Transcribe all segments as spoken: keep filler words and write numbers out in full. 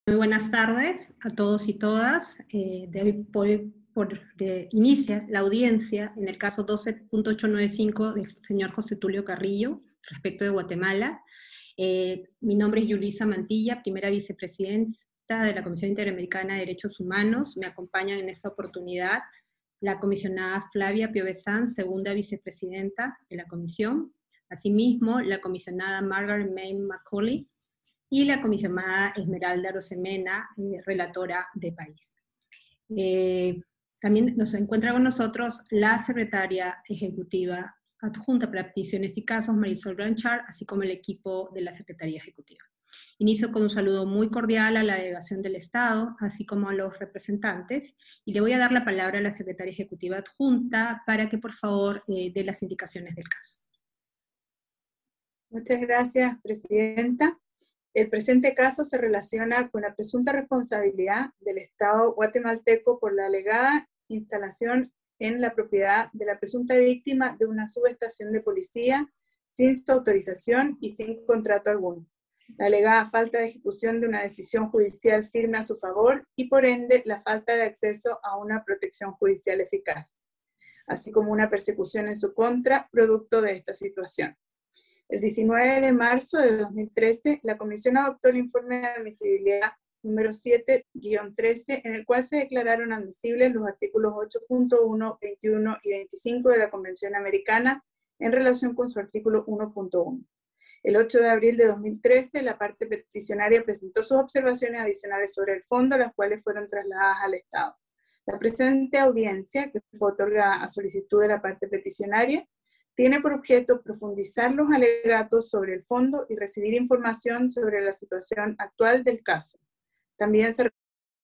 Muy buenas tardes a todos y todas. Eh, de hoy por, por, de, inicia la audiencia en el caso doce punto ochocientos noventa y cinco del señor José Tulio Carrillo, respecto de Guatemala. Eh, mi nombre es Yulisa Mantilla, primera vicepresidenta de la Comisión Interamericana de Derechos Humanos. Me acompañan en esta oportunidad la comisionada Flavia Piovesan, segunda vicepresidenta de la comisión. Asimismo, la comisionada Margaret May Macaulay, y la comisionada Esmeralda Arosemena, eh, relatora de país. Eh, también nos encuentra con nosotros la secretaria ejecutiva adjunta para peticiones y casos, Marisol Blanchard, así como el equipo de la Secretaría Ejecutiva. Inicio con un saludo muy cordial a la delegación del Estado, así como a los representantes, y le voy a dar la palabra a la secretaria ejecutiva adjunta para que por favor eh, dé las indicaciones del caso. Muchas gracias, presidenta. El presente caso se relaciona con la presunta responsabilidad del Estado guatemalteco por la alegada instalación en la propiedad de la presunta víctima de una subestación de policía sin su autorización y sin contrato alguno. La alegada falta de ejecución de una decisión judicial firme a su favor y por ende la falta de acceso a una protección judicial eficaz, así como una persecución en su contra producto de esta situación. El diecinueve de marzo de dos mil trece, la Comisión adoptó el informe de admisibilidad número siete guión trece, en el cual se declararon admisibles los artículos ocho punto uno, veintiuno y veinticinco de la Convención Americana en relación con su artículo uno punto uno. El ocho de abril de dos mil trece, la parte peticionaria presentó sus observaciones adicionales sobre el fondo, las cuales fueron trasladadas al Estado. La presente audiencia, que fue otorgada a solicitud de la parte peticionaria, tiene por objeto profundizar los alegatos sobre el fondo y recibir información sobre la situación actual del caso. También se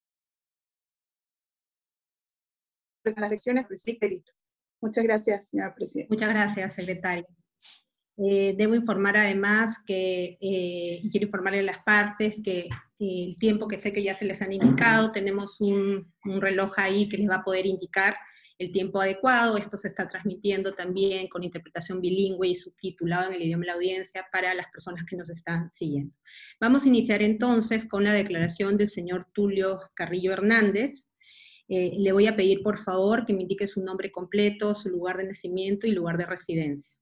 presentan las lecciones del perito. Muchas gracias, señora presidenta. Muchas gracias, secretaria. Eh, debo informar además que, eh, y quiero informarle a las partes que eh, el tiempo que sé que ya se les han indicado, tenemos un, un reloj ahí que les va a poder indicar el tiempo adecuado. Esto se está transmitiendo también con interpretación bilingüe y subtitulado en el idioma de la audiencia para las personas que nos están siguiendo. Vamos a iniciar entonces con la declaración del señor Tulio Carrillo Hernández. Eh, le voy a pedir por favor que me indique su nombre completo, su lugar de nacimiento y lugar de residencia.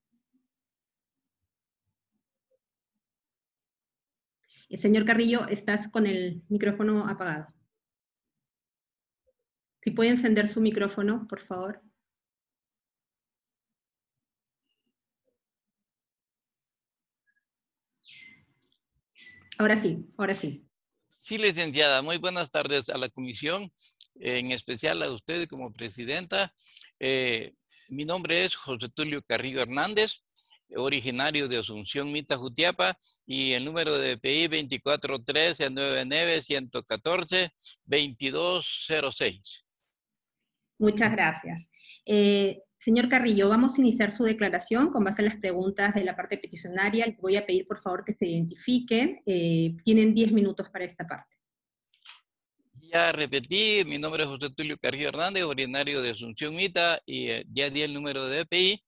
El señor Carrillo, estás con el micrófono apagado. Si puede encender su micrófono, por favor. Ahora sí, ahora sí. Sí, licenciada. Muy buenas tardes a la comisión, en especial a usted como presidenta. Eh, mi nombre es José Tulio Carrillo Hernández, originario de Asunción, Mita, Jutiapa, y el número de P I veinticuatro trece noventa y nueve ciento catorce veintidós cero seis. Muchas gracias. Eh, señor Carrillo, vamos a iniciar su declaración con base a las preguntas de la parte peticionaria. Les voy a pedir por favor que se identifiquen. Eh, tienen diez minutos para esta parte. Ya repetí, mi nombre es José Tulio Carrillo Hernández, originario de Asunción, Mita, y eh, ya di el número de P I.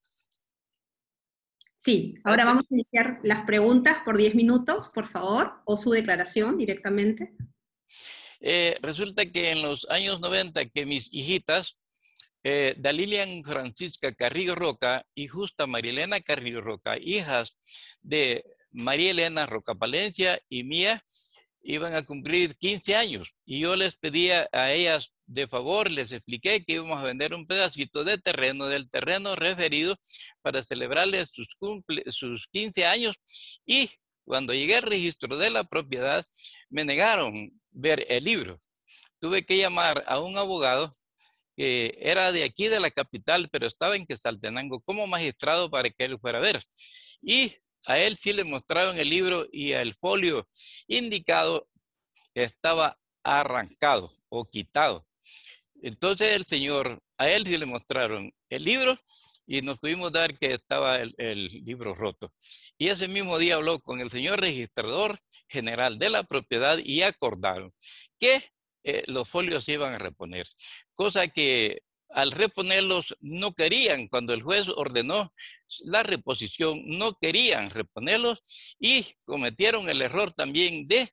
Sí, ahora vamos a iniciar las preguntas por diez minutos, por favor, o su declaración directamente. Eh, resulta que en los años noventa que mis hijitas, eh, Dalilian Francisca Carrillo Roca y Justa María Elena Carrillo Roca, hijas de María Elena Roca Palencia y mía, iban a cumplir quince años. Y yo les pedía a ellas de favor, les expliqué que íbamos a vender un pedacito de terreno, del terreno referido, para celebrarles sus, cumple, sus quince años. Y cuando llegué al registro de la propiedad, me negaron ver el libro. Tuve que llamar a un abogado que era de aquí de la capital, pero estaba en Quetzaltenango como magistrado para que él fuera a ver. Y a él sí le mostraron el libro y el folio indicado estaba arrancado o quitado. Entonces el señor, a él sí le mostraron el libro y nos pudimos dar que estaba el, el libro roto. Y ese mismo día habló con el señor registrador general de la propiedad y acordaron que eh, los folios se iban a reponer. Cosa que al reponerlos no querían, cuando el juez ordenó la reposición, no querían reponerlos y cometieron el error también de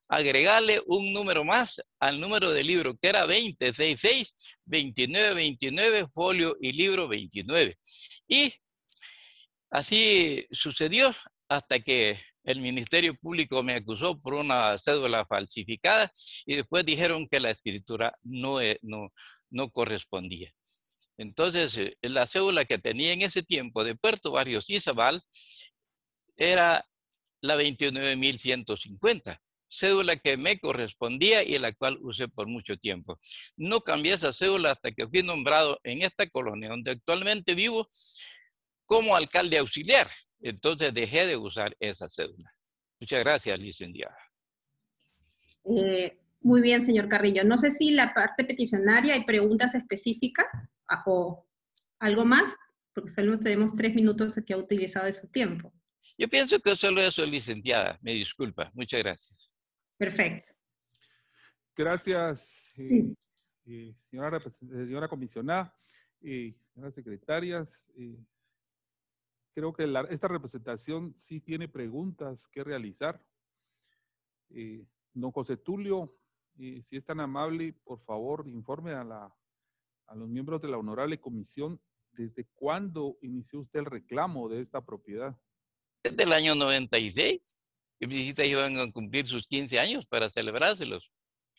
agregarle un número más al número del libro, que era veinte, sesenta y seis, veintinueve, veintinueve, folio y libro veintinueve. Y así sucedió hasta que el Ministerio Público me acusó por una cédula falsificada y después dijeron que la escritura no, no, no correspondía. Entonces, la cédula que tenía en ese tiempo de Puerto Barrios y Zabal era la veintinueve mil ciento cincuenta. Cédula que me correspondía y la cual usé por mucho tiempo. No cambié esa cédula hasta que fui nombrado en esta colonia donde actualmente vivo como alcalde auxiliar. Entonces dejé de usar esa cédula. Muchas gracias, licenciada. Eh, muy bien, señor Carrillo. No sé si la parte peticionaria hay preguntas específicas o algo más, porque solo tenemos tres minutos que ha utilizado de su tiempo. Yo pienso que solo eso, licenciada. Me disculpa. Muchas gracias. Perfecto. Gracias, eh, eh, señora, señora comisionada, eh, señoras secretarias. Eh, creo que la, esta representación sí tiene preguntas que realizar. Eh, don José Tulio, eh, si es tan amable, por favor, informe a, la, a los miembros de la honorable comisión desde cuándo inició usted el reclamo de esta propiedad. Desde el año noventa y seis. Que mis visitas iban a cumplir sus quince años para celebrárselos.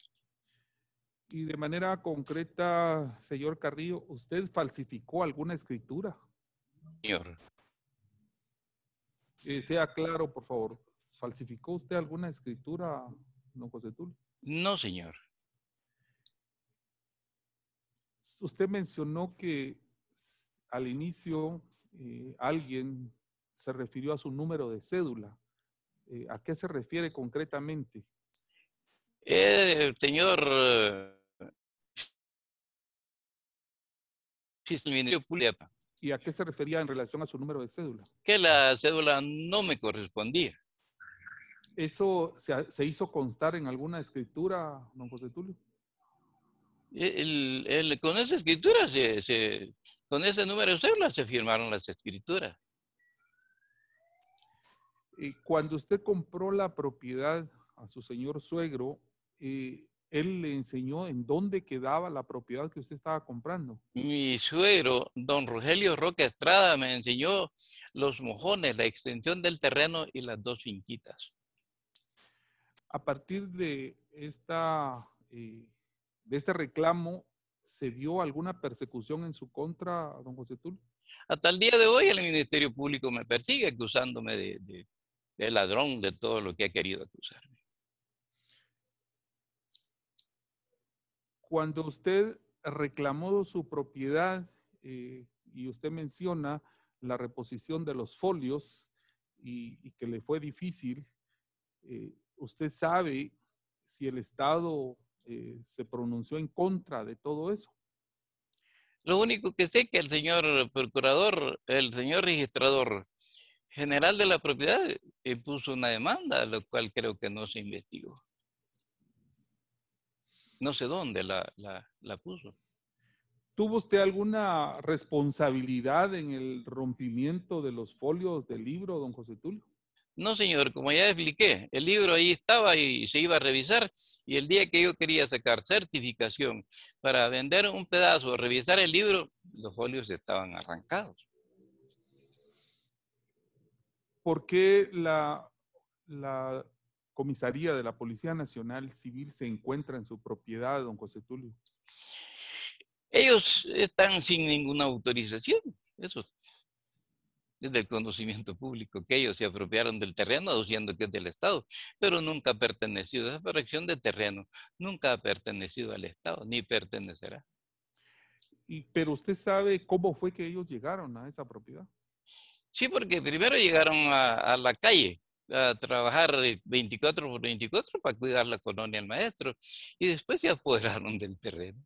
Y de manera concreta, señor Carrillo, ¿usted falsificó alguna escritura? Señor. Eh, sea claro, por favor. ¿Falsificó usted alguna escritura, don José Tulio? No, señor. Usted mencionó que al inicio eh, alguien se refirió a su número de cédula. Eh, ¿A qué se refiere concretamente? El señor Público. ¿Y a qué se refería en relación a su número de cédula? Que la cédula no me correspondía. ¿Eso se, se hizo constar en alguna escritura, don José Tulio? El, el, con esa escritura, se, se, con ese número de cédula se firmaron las escrituras. Eh, cuando usted compró la propiedad a su señor suegro, eh, él le enseñó en dónde quedaba la propiedad que usted estaba comprando. Mi suegro, don Rogelio Roca Estrada, me enseñó los mojones, la extensión del terreno y las dos finquitas. A partir de, esta, eh, de este reclamo, ¿se dio alguna persecución en su contra, don José Tulio? Hasta el día de hoy el Ministerio Público me persigue acusándome de, de, de ladrón, de todo lo que ha querido acusarme. Cuando usted reclamó su propiedad eh, y usted menciona la reposición de los folios y, y que le fue difícil, eh, ¿usted sabe si el Estado eh, se pronunció en contra de todo eso? Lo único que sé es que el señor procurador, el señor registrador general de la propiedad eh, puso una demanda, lo cual creo que no se investigó. No sé dónde la, la, la puso. ¿Tuvo usted alguna responsabilidad en el rompimiento de los folios del libro, don José Tulio? No, señor, como ya expliqué, el libro ahí estaba y se iba a revisar, y el día que yo quería sacar certificación para vender un pedazo, revisar el libro, los folios estaban arrancados. ¿Por qué la, la comisaría de la Policía Nacional Civil se encuentra en su propiedad, don José Tulio? Ellos están sin ninguna autorización, eso es del conocimiento público, que ellos se apropiaron del terreno aduciendo que es del Estado, pero nunca ha pertenecido, esa fracción de terreno nunca ha pertenecido al Estado, ni pertenecerá. Y, pero usted sabe cómo fue que ellos llegaron a esa propiedad. Sí, porque primero llegaron a, a la calle a trabajar veinticuatro por veinticuatro para cuidar la colonia del maestro y después se apoderaron del terreno.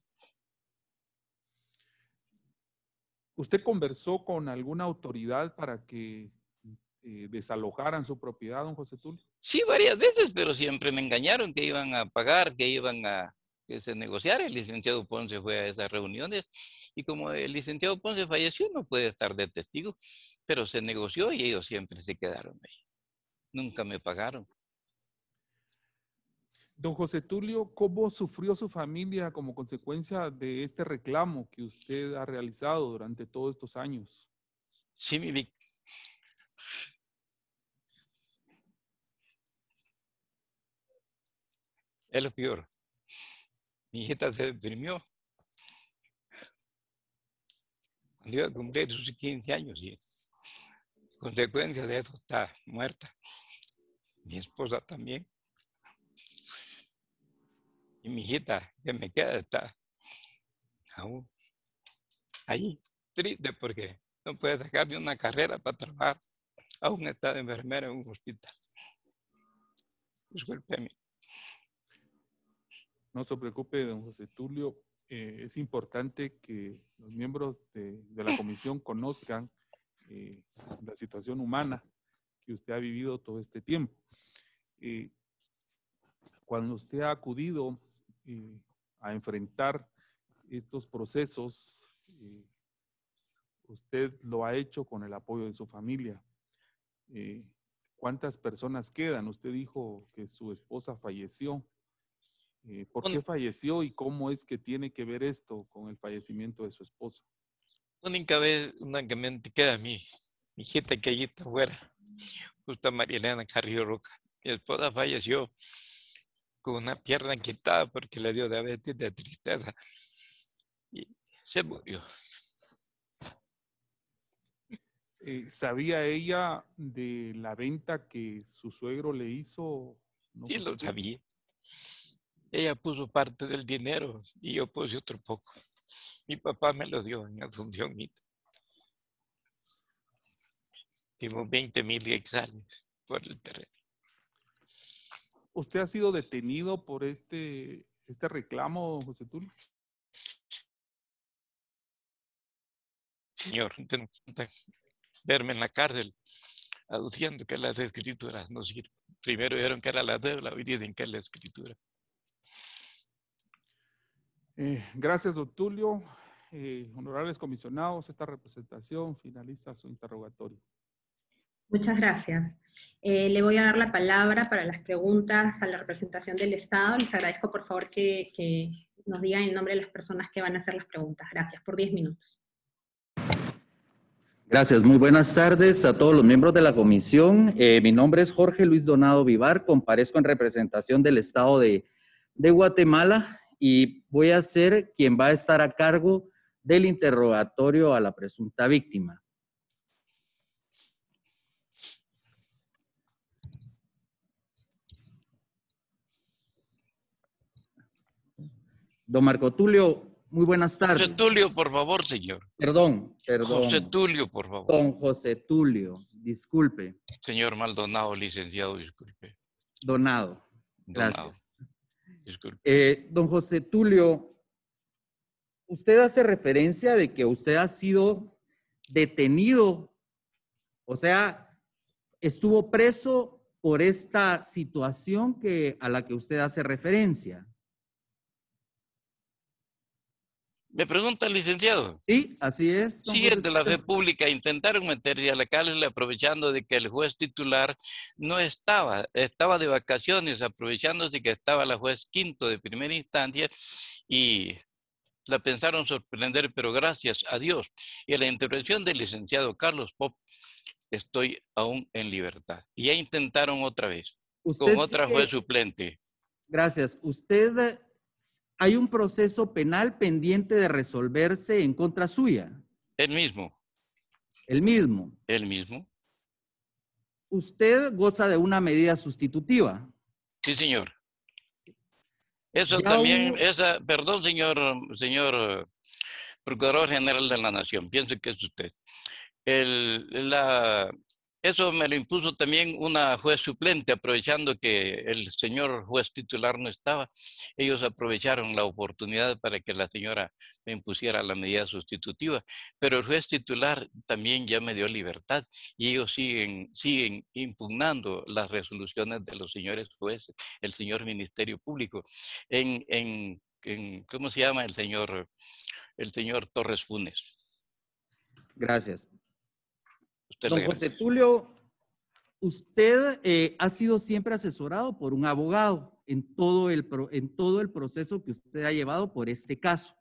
¿Usted conversó con alguna autoridad para que eh, desalojaran su propiedad, don José Tulio? Sí, varias veces, pero siempre me engañaron que iban a pagar, que iban a que se negociara. El licenciado Ponce fue a esas reuniones y como el licenciado Ponce falleció, no puede estar de testigo, pero se negoció y ellos siempre se quedaron ahí. Nunca me pagaron. Don José Tulio, ¿cómo sufrió su familia como consecuencia de este reclamo que usted ha realizado durante todos estos años? Sí, mi Vic. Es lo peor. Mi hijita se deprimió cuando iba a cumplir sus quince años y consecuencia de eso está muerta. Mi esposa también. Y mi hijita que me queda está aún ahí, triste porque no puede sacar ni una carrera para trabajar. Aún está de enfermera en un hospital. Discúlpeme. No se preocupe, don José Tulio. Eh, es importante que los miembros de, de la comisión conozcan eh, la situación humana que usted ha vivido todo este tiempo. Eh, cuando usted ha acudido eh, a enfrentar estos procesos, eh, usted lo ha hecho con el apoyo de su familia. Eh, ¿Cuántas personas quedan? Usted dijo que su esposa falleció. Eh, ¿Por qué falleció y cómo es que tiene que ver esto con el fallecimiento de su esposa? Única vez, únicamente queda mi, mi hijita que allí está afuera, justo Marilena Carrillo Roca. Mi esposa falleció con una pierna quitada porque le dio diabetes de tristeza y se murió. Eh, ¿Sabía ella de la venta que su suegro le hizo? ¿No? Sí, lo sabía. Ella puso parte del dinero y yo puse otro poco. Mi papá me lo dio en Asunción Mita. Dimos veinte mil hectáreas por el terreno. ¿Usted ha sido detenido por este, este reclamo, José Tulio? Señor, verme en la cárcel aduciendo que las escrituras no sirven. Primero dijeron que era la deuda, hoy dicen que es la escritura. Eh, gracias, don Tulio. Eh, honorables comisionados, esta representación finaliza su interrogatorio. Muchas gracias. Eh, le voy a dar la palabra para las preguntas a la representación del Estado. Les agradezco por favor que, que nos digan el nombre de las personas que van a hacer las preguntas. Gracias, por diez minutos. Gracias, muy buenas tardes a todos los miembros de la comisión. Eh, mi nombre es Jorge Luis Donado Vivar, comparezco en representación del Estado de, de Guatemala y voy a ser quien va a estar a cargo del interrogatorio a la presunta víctima. Don Marco Tulio, muy buenas tardes. José Tulio, por favor, señor. Perdón, perdón. José Tulio, por favor. Don José Tulio, disculpe. Señor Maldonado, licenciado, disculpe. Donado, gracias. Donado, disculpe. Eh, don José Tulio, usted hace referencia de que usted ha sido detenido, o sea, estuvo preso por esta situación que, a la que usted hace referencia. Me pregunta el licenciado. Sí, así es. Sí, es de la fe pública. Intentaron meterse a la cárcel aprovechando de que el juez titular no estaba, estaba de vacaciones, aprovechándose que estaba la juez quinto de primera instancia y la pensaron sorprender, pero gracias a Dios y a la intervención del licenciado Carlos Pop, estoy aún en libertad. Y ya intentaron otra vez, con otra juez suplente. Gracias. Usted... ¿Hay un proceso penal pendiente de resolverse en contra suya? El mismo. ¿El mismo? El mismo. ¿Usted goza de una medida sustitutiva? Sí, señor. Eso también, hubo... esa, perdón, señor, señor Procurador General de la Nación, pienso que es usted. El, la, eso me lo impuso también una juez suplente, aprovechando que el señor juez titular no estaba. Ellos aprovecharon la oportunidad para que la señora me impusiera la medida sustitutiva. Pero el juez titular también ya me dio libertad y ellos siguen, siguen impugnando las resoluciones de los señores jueces, el señor Ministerio Público. En, en, en ¿cómo se llama el señor, el señor Torres Funes? Gracias. Don José Tulio, usted eh, ha sido siempre asesorado por un abogado. en todo el, pro, en todo el proceso que usted ha llevado por este caso.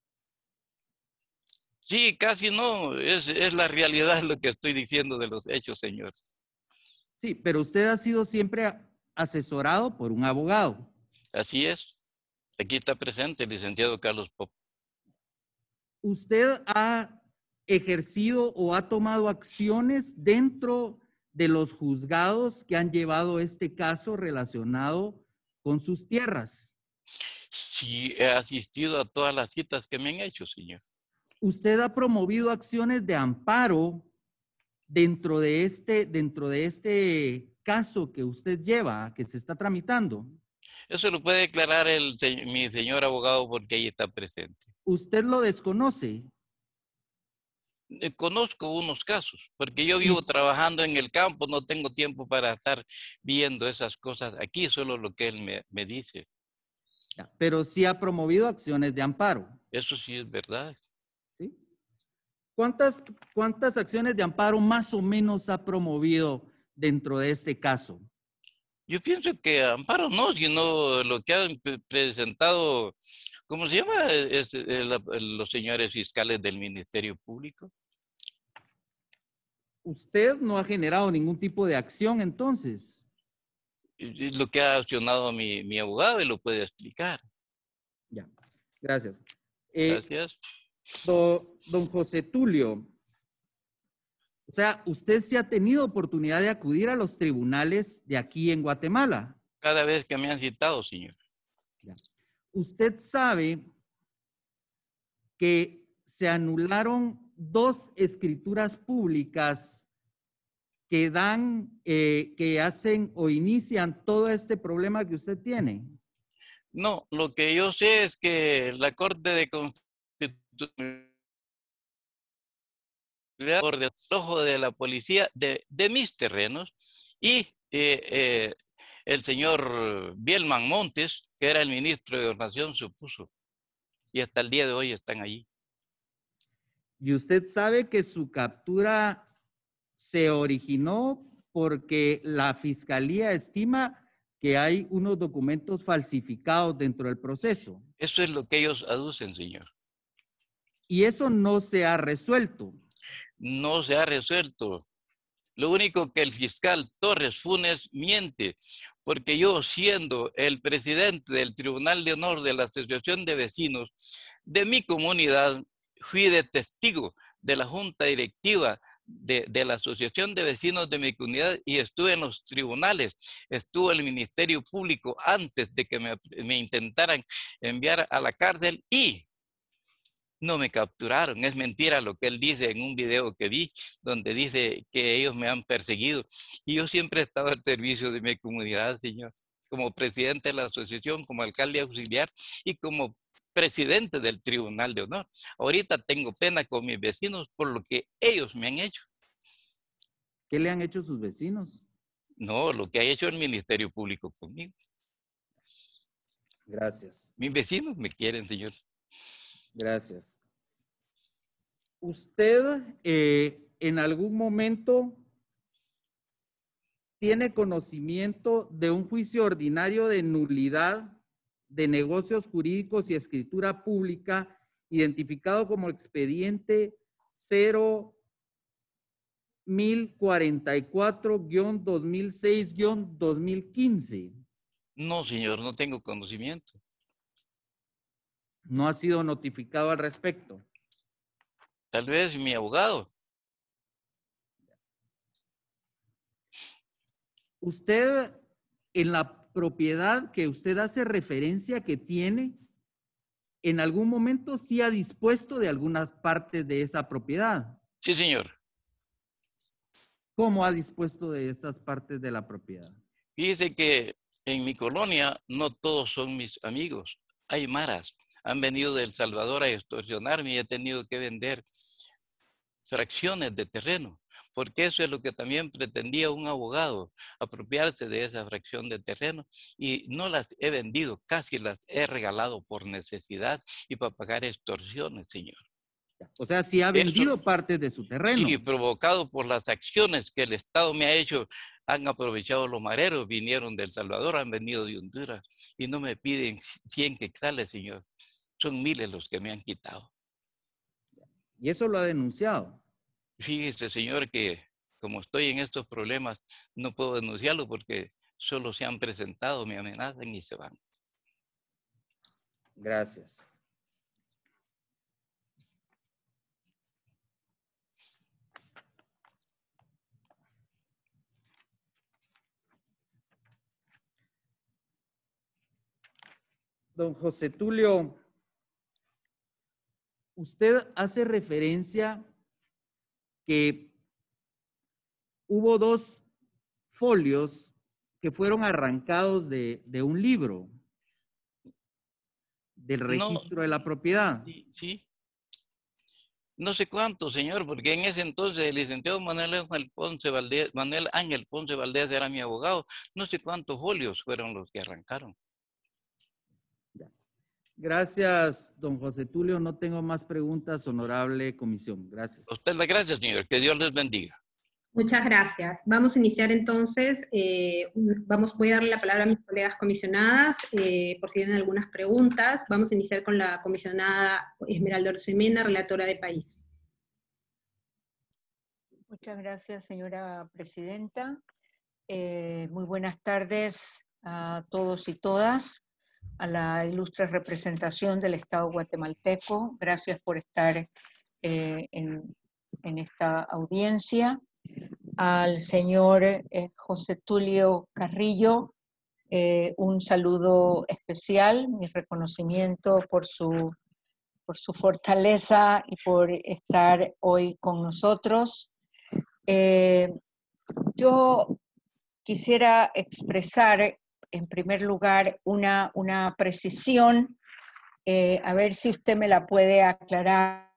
Sí, casi no. Es, es la realidad lo que estoy diciendo de los hechos, señor. Sí, pero usted ha sido siempre asesorado por un abogado. Así es. Aquí está presente el licenciado Carlos Pop. ¿Usted ha ejercido o ha tomado acciones dentro de los juzgados que han llevado este caso relacionado con sus tierras? Sí, he asistido a todas las citas que me han hecho, señor. ¿Usted ha promovido acciones de amparo dentro de este, dentro de este caso que usted lleva, que se está tramitando? Eso lo puede declarar el, mi señor abogado porque ahí está presente. ¿Usted lo desconoce? Conozco unos casos, porque yo vivo trabajando en el campo, no tengo tiempo para estar viendo esas cosas aquí, solo lo que él me, me dice. Pero sí ha promovido acciones de amparo. Eso sí es verdad. ¿Sí? ¿Cuántas, cuántas acciones de amparo más o menos ha promovido dentro de este caso? Yo pienso que amparo no, sino lo que han presentado, ¿cómo se llama? Es, es la, los señores fiscales del Ministerio Público. ¿Usted no ha generado ningún tipo de acción entonces? Es lo que ha accionado mi, mi abogado y lo puede explicar. Ya, gracias. Eh, Gracias. Do, don José Tulio, o sea, usted sí ha tenido oportunidad de acudir a los tribunales de aquí en Guatemala. Cada vez que me han citado, señor. Ya. Usted sabe que se anularon dos escrituras públicas que dan, eh, que hacen o inician todo este problema que usted tiene. No, lo que yo sé es que la Corte de Constitucionalidad por el ojo de la policía de, de mis terrenos y eh, eh, el señor Bielman Montes, que era el ministro de Gobernación, se opuso. Y hasta el día de hoy están allí. Y usted sabe que su captura se originó porque la fiscalía estima que hay unos documentos falsificados dentro del proceso. Eso es lo que ellos aducen, señor. Y eso no se ha resuelto. No se ha resuelto. Lo único que el fiscal Torres Funes miente, porque yo, siendo el presidente del Tribunal de Honor de la Asociación de Vecinos de mi comunidad, fui de testigo de la junta directiva de, de la Asociación de Vecinos de mi comunidad y estuve en los tribunales, estuvo el Ministerio Público antes de que me, me intentaran enviar a la cárcel y no me capturaron. Es mentira lo que él dice en un video que vi, donde dice que ellos me han perseguido. Y yo siempre he estado al servicio de mi comunidad, señor, como presidente de la asociación, como alcalde auxiliar y como presidente del Tribunal de Honor. Ahorita tengo pena con mis vecinos por lo que ellos me han hecho. ¿Qué le han hecho sus vecinos? No, lo que ha hecho el Ministerio Público conmigo. Gracias. Mis vecinos me quieren, señor. Gracias. ¿Usted eh, en algún momento tiene conocimiento de un juicio ordinario de nulidad de negocios jurídicos y escritura pública identificado como expediente cero mil cuarenta y cuatro guión dos mil seis guión dos mil quince? No, señor, no tengo conocimiento. ¿No ha sido notificado al respecto? Tal vez mi abogado. Usted, en la propiedad que usted hace referencia que tiene, ¿en algún momento sí ha dispuesto de algunas partes de esa propiedad? Sí, señor. ¿Cómo ha dispuesto de esas partes de la propiedad? Fíjese que en mi colonia no todos son mis amigos. Hay maras. Han venido de El Salvador a extorsionarme y he tenido que vender fracciones de terreno, porque eso es lo que también pretendía un abogado, apropiarse de esa fracción de terreno, y no las he vendido, casi las he regalado por necesidad y para pagar extorsiones, señor. O sea, sí ha vendido Eso, partes de su terreno. Sí, provocado por las acciones que el Estado me ha hecho. Han aprovechado los mareros, vinieron de El Salvador, han venido de Honduras y no me piden cien quetzales, señor. Son miles los que me han quitado. ¿Y eso lo ha denunciado? Fíjese, señor, que como estoy en estos problemas, no puedo denunciarlo porque solo se han presentado, me amenazan y se van. Gracias. Don José Tulio, usted hace referencia que hubo dos folios que fueron arrancados de, de un libro del registro no, de la propiedad. Sí, sí. No sé cuánto, señor, porque en ese entonces el licenciado Manuel Ángel Ponce Valdés, Manuel Ángel Ponce Valdés era mi abogado. No sé cuántos folios fueron los que arrancaron. Gracias, don José Tulio. No tengo más preguntas, honorable comisión. Gracias. A usted las gracias, señor. Que Dios les bendiga. Muchas gracias. Vamos a iniciar entonces, eh, vamos, voy a darle la palabra a mis colegas comisionadas, eh, por si tienen algunas preguntas. Vamos a iniciar con la comisionada Esmeralda Orsemena, relatora de país. Muchas gracias, señora presidenta. Eh, muy buenas tardes a todos y todas, a la ilustre representación del Estado guatemalteco. Gracias por estar eh, en, en esta audiencia. Al señor eh, José Tulio Carrillo, eh, un saludo especial, mi reconocimiento por su, por su fortaleza y por estar hoy con nosotros. Eh, yo quisiera expresar en primer lugar una, una precisión, eh, a ver si usted me la puede aclarar.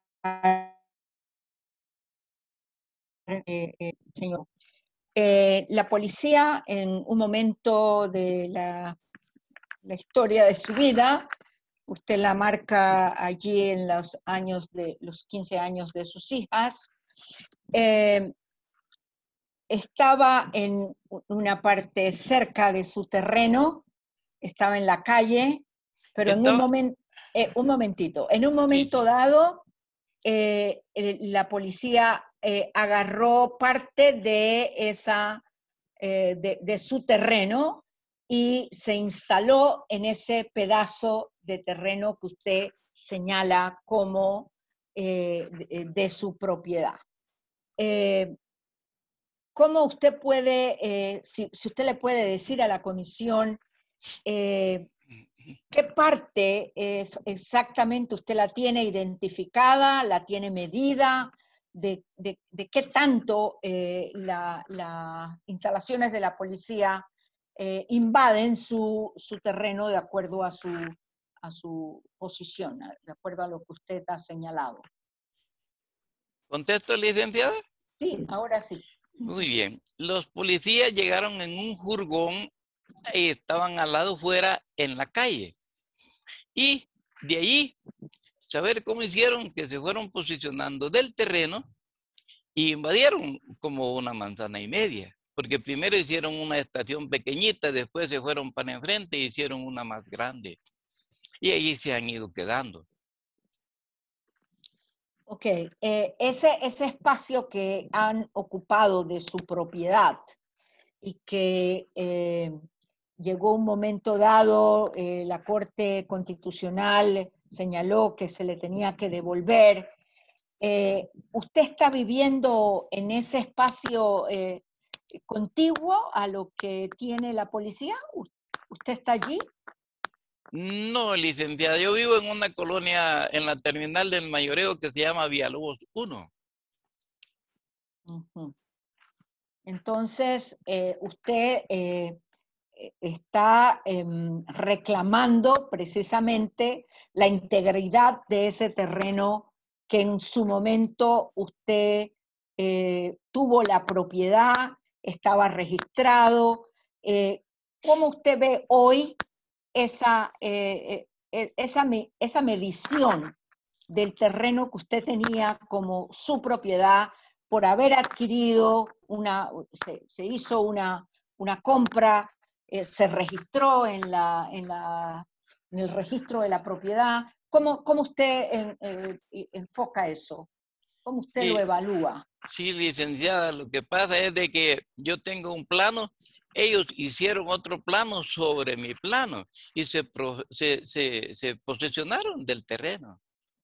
Eh, eh, señor. Eh, la policía en un momento de la, la historia de su vida, usted la marca allí en los años de los quince años de sus hijas, eh, estaba en una parte cerca de su terreno, estaba en la calle, pero estaba... en un momento, eh, un momentito, en un momento sí, sí. dado, eh, la policía eh, agarró parte de, esa, eh, de, de su terreno y se instaló en ese pedazo de terreno que usted señala como eh, de, de su propiedad. Eh, ¿Cómo usted puede, eh, si, si usted le puede decir a la comisión eh, qué parte eh, exactamente usted la tiene identificada, la tiene medida, de, de, de qué tanto eh, las la instalaciones de la policía eh, invaden su, su terreno de acuerdo a su, a su posición, de acuerdo a lo que usted ha señalado? ¿Contesto, licenciada? Sí, ahora sí. Muy bien. Los policías llegaron en un furgón y estaban al lado fuera en la calle. Y de ahí, saber cómo hicieron que se fueron posicionando del terreno y invadieron como una manzana y media. Porque primero hicieron una estación pequeñita, después se fueron para enfrente e hicieron una más grande. Y ahí se han ido quedando. Ok, eh, ese, ese espacio que han ocupado de su propiedad y que eh, llegó un momento dado, eh, la Corte Constitucional señaló que se le tenía que devolver. Eh, ¿Usted está viviendo en ese espacio eh, contiguo a lo que tiene la policía? ¿Usted está allí? No, licenciada, yo vivo en una colonia en la terminal del Mayoreo que se llama Villalobos uno. Uh-huh. Entonces, eh, usted eh, está eh, reclamando precisamente la integridad de ese terreno que en su momento usted eh, tuvo la propiedad, estaba registrado. Eh, ¿Cómo usted ve hoy esa, eh, esa, esa medición del terreno que usted tenía como su propiedad por haber adquirido una, se, se hizo una, una compra, eh, se registró en, la, en, la, en el registro de la propiedad. ¿Cómo, cómo usted en, eh, enfoca eso? ¿Cómo usted Sí, lo evalúa? Sí, licenciada, lo que pasa es de que yo tengo un plano, ellos hicieron otro plano sobre mi plano y se, pro, se, se, se posesionaron del terreno.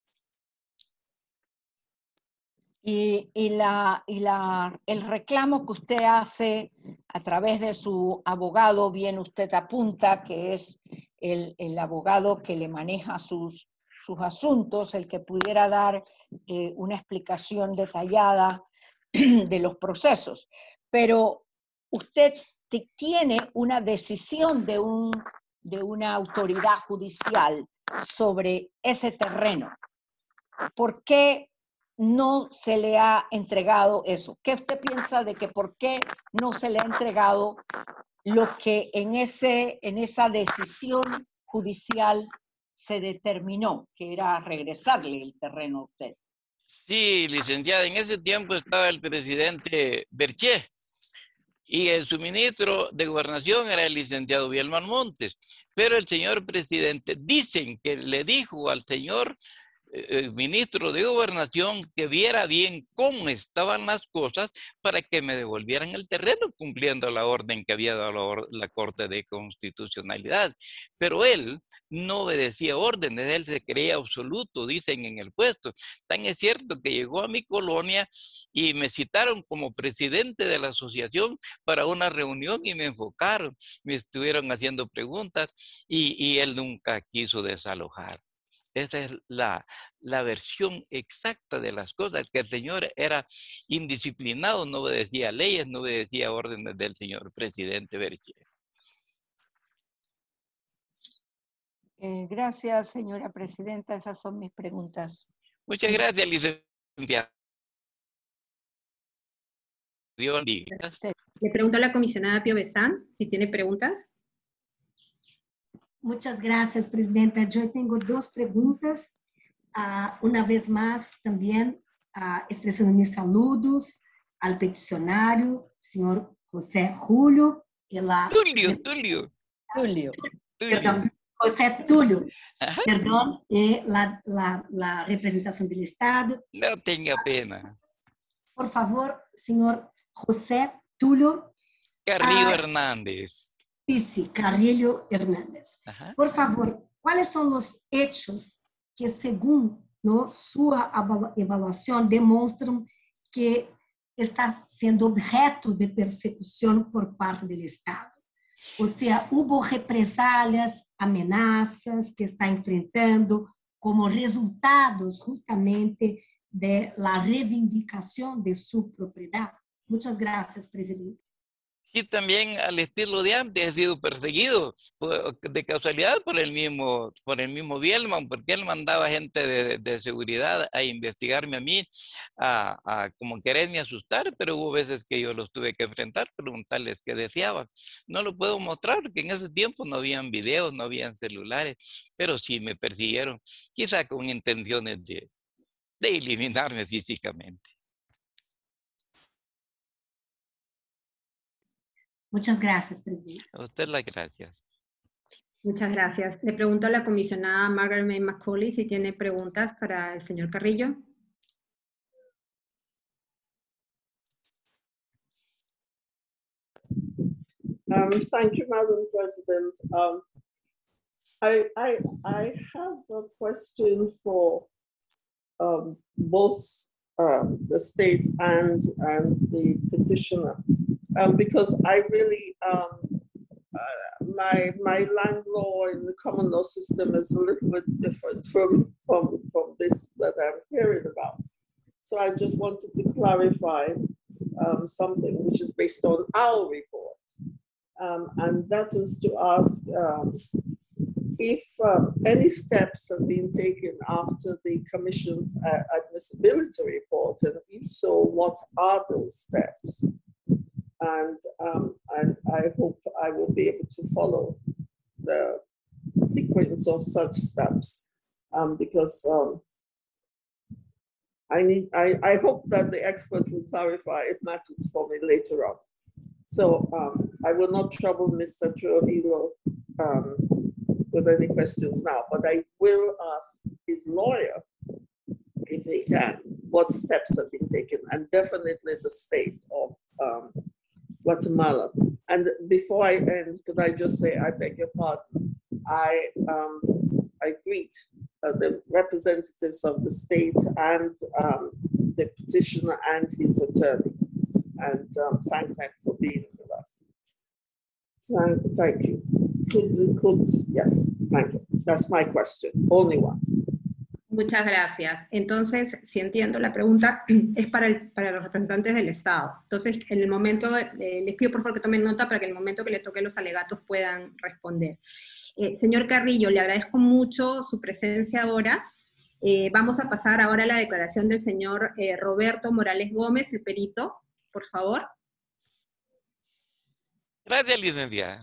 Y, y, la, y la, el reclamo que usted hace a través de su abogado, bien usted apunta que es el, el abogado que le maneja sus, sus asuntos, el que pudiera dar eh, una explicación detallada de los procesos. Pero usted tiene una decisión de, un, de una autoridad judicial sobre ese terreno. ¿Por qué no se le ha entregado eso? ¿Qué usted piensa de que por qué no se le ha entregado lo que en, ese, en esa decisión judicial se determinó, que era regresarle el terreno a usted? Sí, licenciada, en ese tiempo estaba el presidente Berché y el suministro de gobernación era el licenciado Bielman Montes. Pero el señor presidente, dicen que le dijo al señor el ministro de Gobernación que viera bien cómo estaban las cosas para que me devolvieran el terreno cumpliendo la orden que había dado la, la Corte de Constitucionalidad. Pero él no obedecía órdenes, él se creía absoluto, dicen en el puesto. Tan es cierto que llegó a mi colonia y me citaron como presidente de la asociación para una reunión y me enfocaron, me estuvieron haciendo preguntas y, y él nunca quiso desalojar. Esa es la, la versión exacta de las cosas, que el señor era indisciplinado, no obedecía leyes, no obedecía órdenes del señor presidente Berché. Eh, gracias, señora presidenta. Esas son mis preguntas. Muchas gracias, licenciada. Dios bendiga. Le pregunto a la comisionada Pio Besán si tiene preguntas. Muchas gracias, presidenta. Yo tengo dos preguntas. Uh, una vez más, también uh, expresando mis saludos al peticionario, señor José Julio. Y la, Tulio, Tulio. Tulio. Perdón, José Tulio. Ajá. Perdón, y la, la, la representación del Estado. No tenga pena. Por favor, señor José Tulio. Carrillo uh, Hernández. Sí, sí, Carrillo Hernández. Ajá. Por favor, ¿cuáles son los hechos que, según ¿no? su evaluación, demuestran que está siendo objeto de persecución por parte del Estado? O sea, ¿hubo represalias, amenazas que está enfrentando como resultados justamente de la reivindicación de su propiedad? Muchas gracias, presidente. Y también al estilo de antes he sido perseguido de casualidad por el mismo, por el mismo Bielman, porque él mandaba gente de, de seguridad a investigarme a mí, a, a como quererme asustar, pero hubo veces que yo los tuve que enfrentar, preguntarles qué deseaban. No lo puedo mostrar, porque en ese tiempo no habían videos, no habían celulares, pero sí me persiguieron, quizá con intenciones de, de eliminarme físicamente. Muchas gracias, presidente. A usted las gracias. Muchas gracias. Le pregunto a la comisionada Margaret May Macaulay si tiene preguntas para el señor Carrillo. Um, thank you, Madam President. Um, I, I, I have a question for um, both um, the state and, and the petitioner. Um, because I really, um, uh, my my land law in the common law system is a little bit different from, from, from this that I'm hearing about. So I just wanted to clarify um, something which is based on our report. Um, and that is to ask um, if um, any steps have been taken after the Commission's uh, admissibility report, and if so, what are those steps? And, um, and I hope I will be able to follow the sequence of such steps um, because um, I need, I, I hope that the expert will clarify if matters for me later on. So um, I will not trouble Mister Trujillo um, with any questions now, but I will ask his lawyer, if he can, what steps have been taken, and definitely the state of um, Guatemala. And before I end, could I just say, I beg your pardon, I, um, I greet uh, the representatives of the state and um, the petitioner and his attorney, and um, thank them for being with us. Thank, thank you. Could, could, yes, thank you. That's my question, only one. Muchas gracias. Entonces, si entiendo, la pregunta es para, el, para los representantes del Estado. Entonces, en el momento, de, eh, les pido por favor que tomen nota para que en el momento que les toque los alegatos puedan responder. Eh, señor Carrillo, le agradezco mucho su presencia ahora. Eh, vamos a pasar ahora a la declaración del señor eh, Roberto Morales Gómez, el perito, por favor. Gracias, licenciada.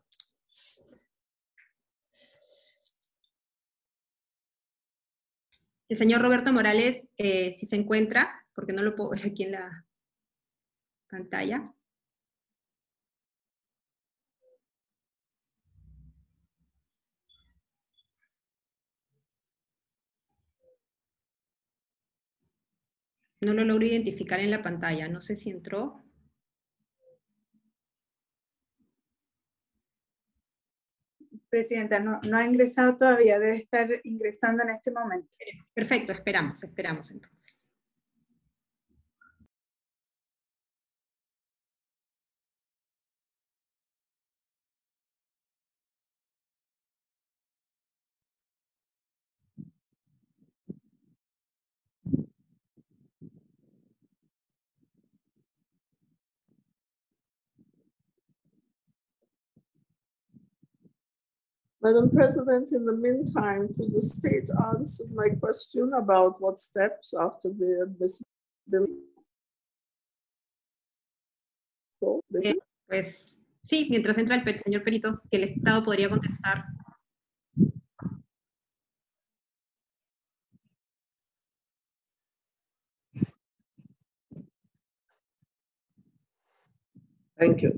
El señor Roberto Morales, eh, si se encuentra, porque no lo puedo ver aquí en la pantalla. No lo logro identificar en la pantalla, no sé si entró. Presidenta, no, no ha ingresado todavía, debe estar ingresando en este momento. Perfecto, esperamos, esperamos entonces. Madam President, in the meantime, could the state answer my question about what steps after the admissibility? Eh, pues sí, mientras entra el señor perito, que el Estado podría contestar. Thank you.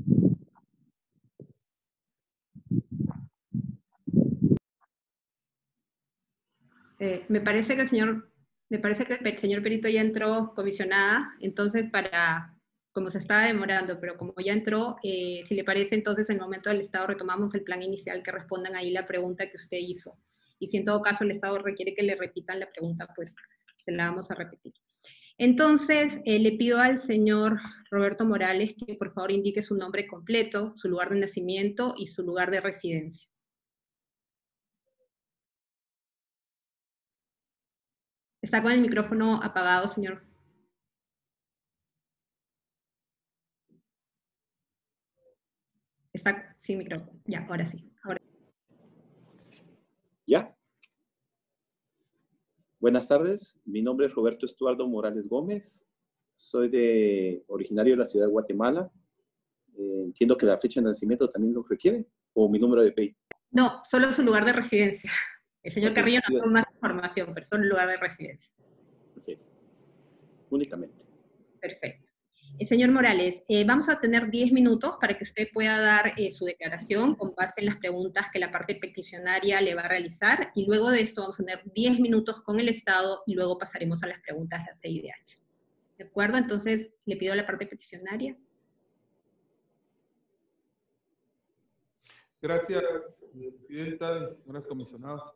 Eh, me parece que el señor, me parece que el señor perito ya entró, comisionada, entonces para, como se estaba demorando, pero como ya entró, eh, si le parece, entonces en el momento del Estado retomamos el plan inicial, que respondan ahí la pregunta que usted hizo. Y si en todo caso el Estado requiere que le repitan la pregunta, pues se la vamos a repetir. Entonces, eh, le pido al señor Roberto Morales que por favor indique su nombre completo, su lugar de nacimiento y su lugar de residencia. Está con el micrófono apagado, señor. Está sin micrófono. Ya, ahora sí. Ahora. Ya. Buenas tardes. Mi nombre es Roberto Estuardo Morales Gómez. Soy de, originario de la ciudad de Guatemala. Eh, entiendo que la fecha de nacimiento también lo requiere, o mi número de P I. No, solo su lugar de residencia. El señor Okay, Carrillo sí. nos da más información, pero solo el lugar de residencia. Así es. Únicamente. Perfecto. Eh, señor Morales, eh, vamos a tener diez minutos para que usted pueda dar eh, su declaración con base en las preguntas que la parte peticionaria le va a realizar, y luego de esto vamos a tener diez minutos con el Estado y luego pasaremos a las preguntas de la C I D H. ¿De acuerdo? Entonces, le pido a la parte peticionaria. Gracias, Presidenta y señoras comisionadas.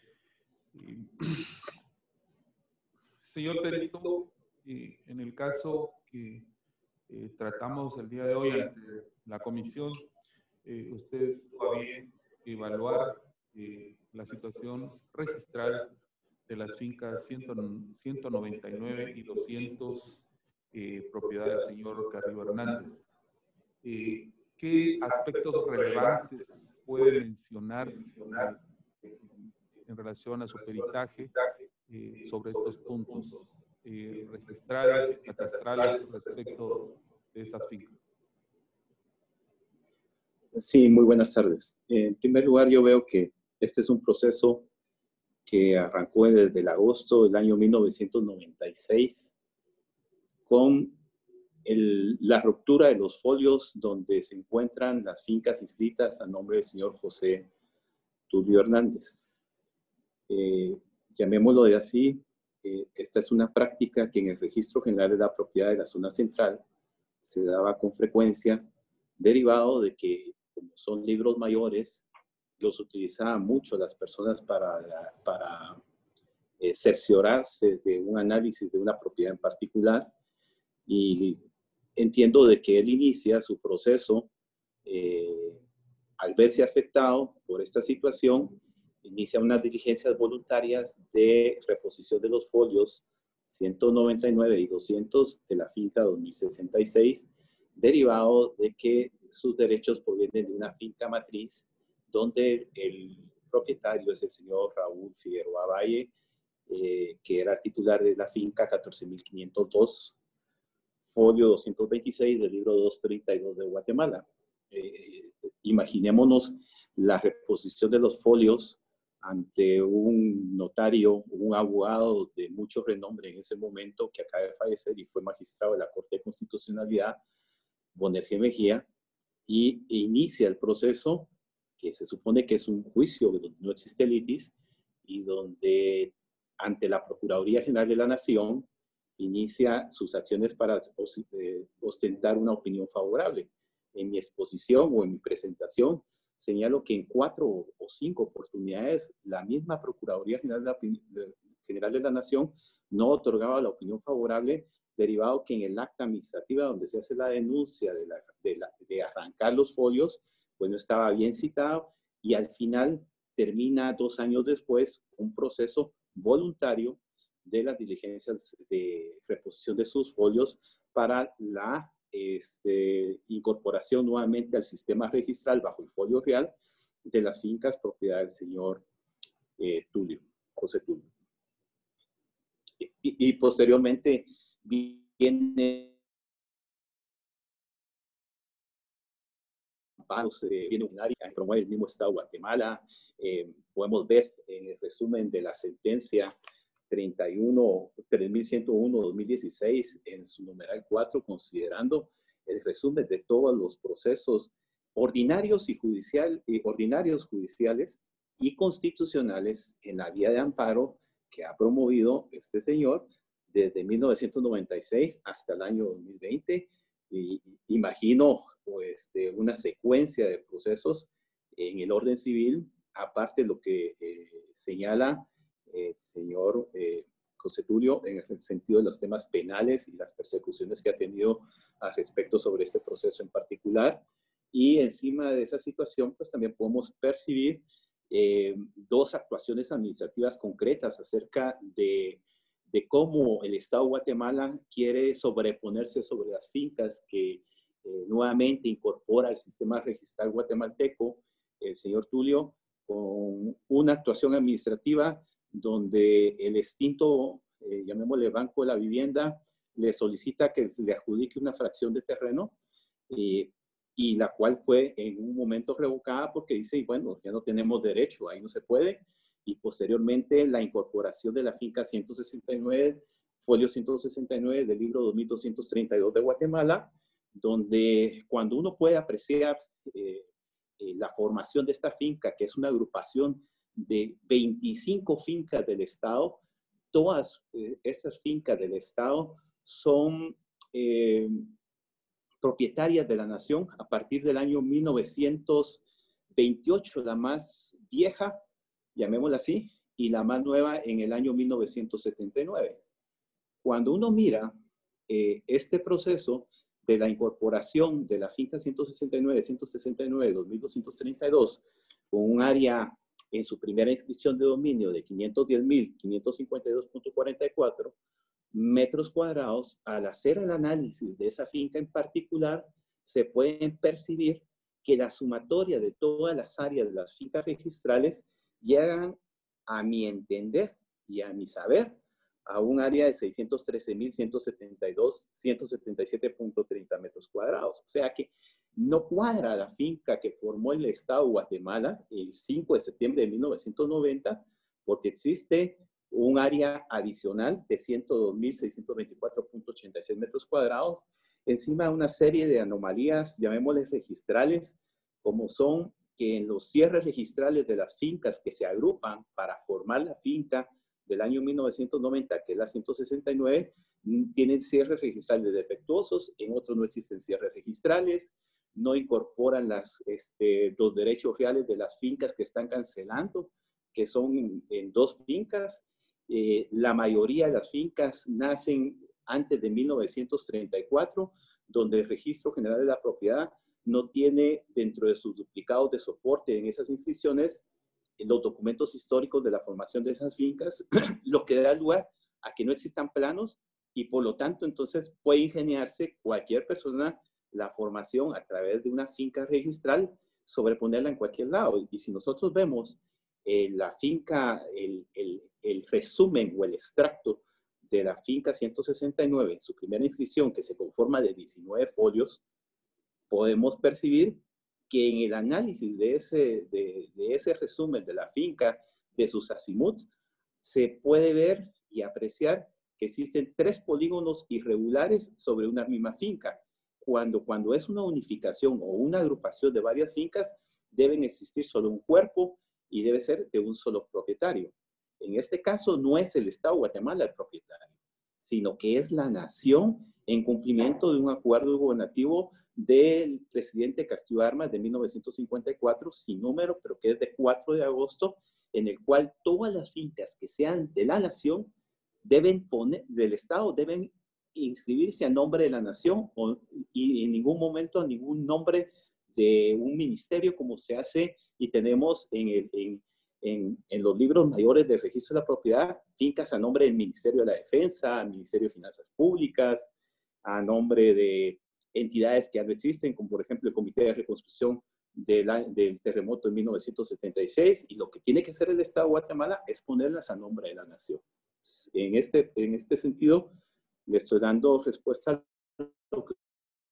Señor perito, en el caso que eh, tratamos el día de hoy ante la comisión, eh, usted tuvo a bien evaluar eh, la situación registral de las fincas ciento noventa y nueve y doscientos, eh, propiedad del señor Carrillo Hernández. Eh, ¿Qué aspectos relevantes puede mencionar eh, en relación a su peritaje eh, sobre estos puntos eh, registrales y catastrales respecto de esas fincas? Sí, muy buenas tardes. En primer lugar, yo veo que este es un proceso que arrancó desde el agosto del año mil novecientos noventa y seis con el, la ruptura de los folios donde se encuentran las fincas inscritas a nombre del señor José Tulio Hernández. Eh, llamémoslo de así, eh, esta es una práctica que en el Registro General de la Propiedad de la Zona Central se daba con frecuencia, derivado de que, como son libros mayores, los utilizaban mucho las personas para, para eh, cerciorarse de un análisis de una propiedad en particular, y entiendo de que él inicia su proceso eh, al verse afectado por esta situación, inicia unas diligencias voluntarias de reposición de los folios ciento noventa y nueve y doscientos de la finca dos mil sesenta y seis, derivado de que sus derechos provienen de una finca matriz donde el propietario es el señor Raúl Figueroa Valle, eh, que era titular de la finca catorce mil quinientos dos, folio doscientos veintiséis del libro doscientos treinta y dos de Guatemala. Eh, imaginémonos la reposición de los folios ante un notario, un abogado de mucho renombre en ese momento, que acaba de fallecer y fue magistrado de la Corte de Constitucionalidad, Bonerge Mejía, y inicia el proceso que se supone que es un juicio donde no existe litis y donde ante la Procuraduría General de la Nación inicia sus acciones para ostentar una opinión favorable. En mi exposición o en mi presentación señalo que en cuatro o cinco oportunidades la misma Procuraduría General de la, General de la Nación no otorgaba la opinión favorable, derivado que en el acta administrativa donde se hace la denuncia de, la, de, la, de arrancar los folios, pues no estaba bien citado, y al final termina dos años después un proceso voluntario de las diligencias de reposición de sus folios para la este, incorporación nuevamente al sistema registral bajo el folio real de las fincas propiedad del señor eh, Tulio, José Tulio. Y, y posteriormente viene eh, viene un área que promueve el mismo Estado de Guatemala. Eh, podemos ver en el resumen de la sentencia treinta y uno, tres mil ciento uno, dos mil dieciséis, en su numeral cuatro, considerando el resumen de todos los procesos ordinarios y judicial, eh, ordinarios judiciales y constitucionales en la vía de amparo que ha promovido este señor desde mil novecientos noventa y seis hasta el año dos mil veinte. Y imagino pues, de una secuencia de procesos en el orden civil, aparte de lo que eh, señala el señor eh, José Tulio en el sentido de los temas penales y las persecuciones que ha tenido al respecto sobre este proceso en particular. Y encima de esa situación, pues también podemos percibir eh, dos actuaciones administrativas concretas acerca de, de cómo el Estado de Guatemala quiere sobreponerse sobre las fincas que eh, nuevamente incorpora al sistema registral guatemalteco el señor Tulio, con una actuación administrativa donde el extinto, eh, llamémosle Banco de la Vivienda, le solicita que le adjudique una fracción de terreno, eh, y la cual fue en un momento revocada porque dice, bueno, ya no tenemos derecho, ahí no se puede. Y posteriormente la incorporación de la finca ciento sesenta y nueve, folio ciento sesenta y nueve del libro dos mil doscientos treinta y dos de Guatemala, donde cuando uno puede apreciar eh, eh, la formación de esta finca, que es una agrupación de veinticinco fincas del Estado, todas eh, estas fincas del Estado son eh, propietarias de la nación a partir del año mil novecientos veintiocho, la más vieja, llamémosla así, y la más nueva en el año mil novecientos setenta y nueve. Cuando uno mira eh, este proceso de la incorporación de la finca ciento sesenta y nueve, ciento sesenta y nueve, dos mil doscientos treinta y dos, con un área en su primera inscripción de dominio de quinientos diez mil quinientos cincuenta y dos punto cuarenta y cuatro metros cuadrados, al hacer el análisis de esa finca en particular, se pueden percibir que la sumatoria de todas las áreas de las fincas registrales llegan, a mi entender y a mi saber, a un área de seiscientos trece mil ciento setenta y dos, ciento setenta y siete punto treinta metros cuadrados. O sea que no cuadra la finca que formó el Estado de Guatemala el cinco de septiembre de mil novecientos noventa porque existe un área adicional de ciento dos mil seiscientos veinticuatro punto ochenta y seis metros cuadrados, encima de una serie de anomalías, llamémosles registrales, como son que en los cierres registrales de las fincas que se agrupan para formar la finca del año mil novecientos noventa, que es la ciento sesenta y nueve, tienen cierres registrales defectuosos, en otros no existen cierres registrales, no incorporan las, este, los derechos reales de las fincas que están cancelando, que son en, en dos fincas. Eh, la mayoría de las fincas nacen antes de mil novecientos treinta y cuatro, donde el Registro General de la Propiedad no tiene dentro de sus duplicados de soporte en esas inscripciones los documentos históricos de la formación de esas fincas, lo que da lugar a que no existan planos y por lo tanto entonces puede ingeniarse cualquier persona la formación a través de una finca registral, sobreponerla en cualquier lado. Y si nosotros vemos eh, la finca, el, el, el resumen o el extracto de la finca ciento sesenta y nueve en su primera inscripción, que se conforma de diecinueve folios, podemos percibir que en el análisis de ese, de, de ese resumen de la finca, de sus azimuts, se puede ver y apreciar que existen tres polígonos irregulares sobre una misma finca, cuando, cuando es una unificación o una agrupación de varias fincas, deben existir solo un cuerpo y debe ser de un solo propietario. En este caso no es el Estado de Guatemala el propietario, sino que es la nación en cumplimiento de un acuerdo gubernativo del presidente Castillo Armas de mil novecientos cincuenta y cuatro, sin número, pero que es de cuatro de agosto, en el cual todas las fincas que sean de la nación deben poner, del Estado, deben inscribirse a nombre de la nación o, y en ningún momento a ningún nombre de un ministerio como se hace y tenemos en, el, en, en, en los libros mayores del registro de la propiedad, fincas a nombre del Ministerio de la Defensa, al Ministerio de Finanzas Públicas, a nombre de entidades que ya no existen, como por ejemplo el Comité de Reconstrucción de la, del terremoto de mil novecientos setenta y seis, y lo que tiene que hacer el Estado de Guatemala es ponerlas a nombre de la nación. En este, en este sentido, le estoy dando respuesta a lo que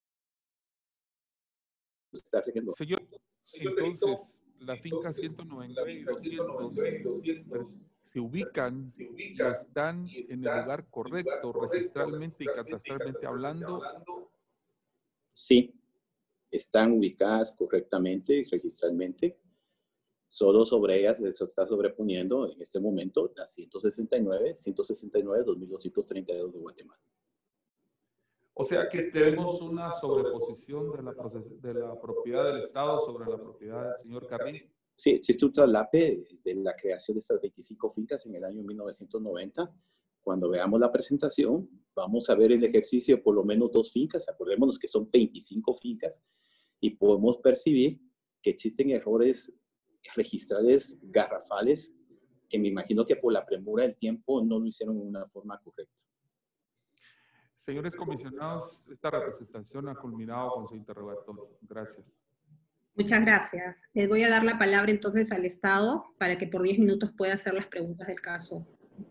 está requiriendo. Señor, entonces, la finca ciento noventa y doscientos se ubican y están en el lugar correcto, registralmente y catastralmente hablando. Sí, están ubicadas correctamente y registralmente. Solo sobre ellas se está sobreponiendo en este momento la ciento sesenta y nueve, ciento sesenta y nueve, dos mil doscientos treinta y dos de Guatemala. O sea que tenemos una sobreposición de la, de la propiedad del Estado sobre la propiedad del señor Carrillo. Sí, existe un traslape de la creación de estas veinticinco fincas en el año mil novecientos noventa. Cuando veamos la presentación, vamos a ver el ejercicio de por lo menos dos fincas. Acordémonos que son veinticinco fincas y podemos percibir que existen errores registrales garrafales que me imagino que por la premura del tiempo no lo hicieron de una forma correcta. Señores comisionados, esta representación ha culminado con su interrogatorio. Gracias. Muchas gracias. Les voy a dar la palabra entonces al Estado para que por diez minutos pueda hacer las preguntas del caso.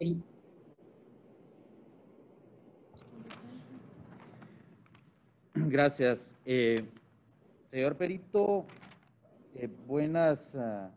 Gracias. Eh, señor Perito, eh, buenas, uh,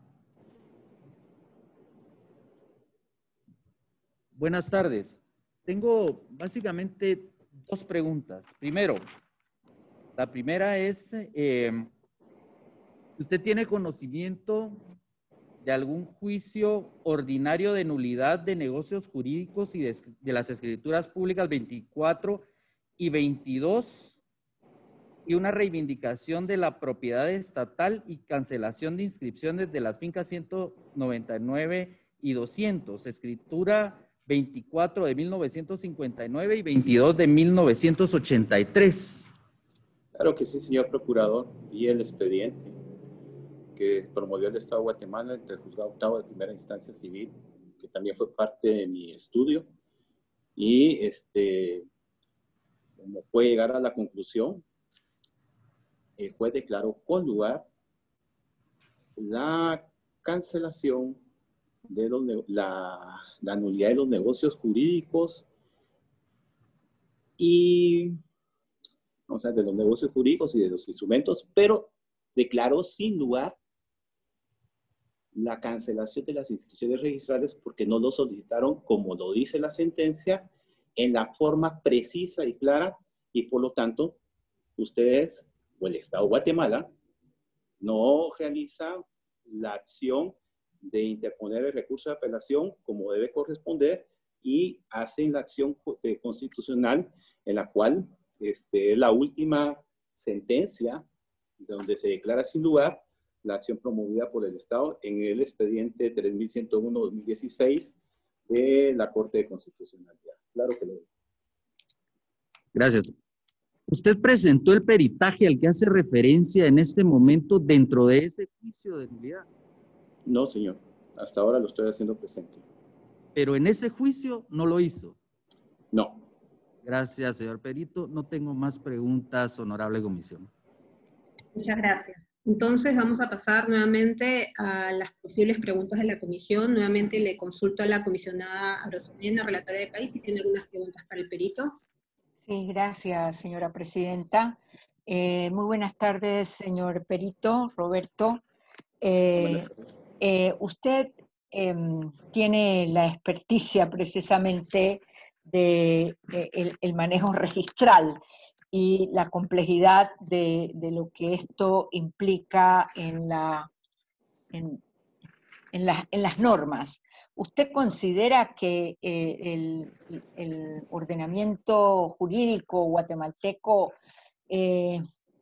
buenas tardes. Tengo básicamente dos preguntas. Primero, la primera es, eh, ¿usted tiene conocimiento de algún juicio ordinario de nulidad de negocios jurídicos y de, de las escrituras públicas veinticuatro y veintidós y una reivindicación de la propiedad estatal y cancelación de inscripciones de las fincas ciento noventa y nueve y doscientos, escritura veinticuatro de mil novecientos cincuenta y nueve y veintidós de mil novecientos ochenta y tres? Claro que sí, señor procurador. Vi el expediente que promovió el Estado de Guatemala entre el juzgado octavo de primera instancia civil, que también fue parte de mi estudio, y este, como puede llegar a la conclusión, el juez declaró con lugar la cancelación de los, la, la nulidad de los negocios jurídicos y, o sea, de los negocios jurídicos y de los instrumentos, pero declaró sin lugar la cancelación de las inscripciones registrales porque no lo solicitaron, como lo dice la sentencia, en la forma precisa y clara, y por lo tanto, ustedes o el Estado de Guatemala no realiza la acción de interponer el recurso de apelación como debe corresponder y hacen la acción constitucional en la cual este, es la última sentencia donde se declara sin lugar la acción promovida por el Estado en el expediente tres mil ciento uno guión dos mil dieciséis de la Corte de Constitucionalidad. Claro que lo digo. Gracias. ¿Usted presentó el peritaje al que hace referencia en este momento dentro de ese juicio de nulidad? No, señor. Hasta ahora lo estoy haciendo presente. Pero en ese juicio no lo hizo. No. Gracias, señor perito. No tengo más preguntas, honorable comisión. Muchas gracias. Entonces vamos a pasar nuevamente a las posibles preguntas de la comisión. Nuevamente le consulto a la comisionada Arosemena, relatora de país, si tiene algunas preguntas para el perito. Sí, gracias, señora presidenta. Eh, muy buenas tardes, señor perito, Roberto. Eh, eh, usted eh, tiene la experticia precisamente de, de el, el manejo registral y la complejidad de, de lo que esto implica en, la, en, en, la, en las normas. ¿Usted considera que eh, el, el ordenamiento jurídico guatemalteco eh,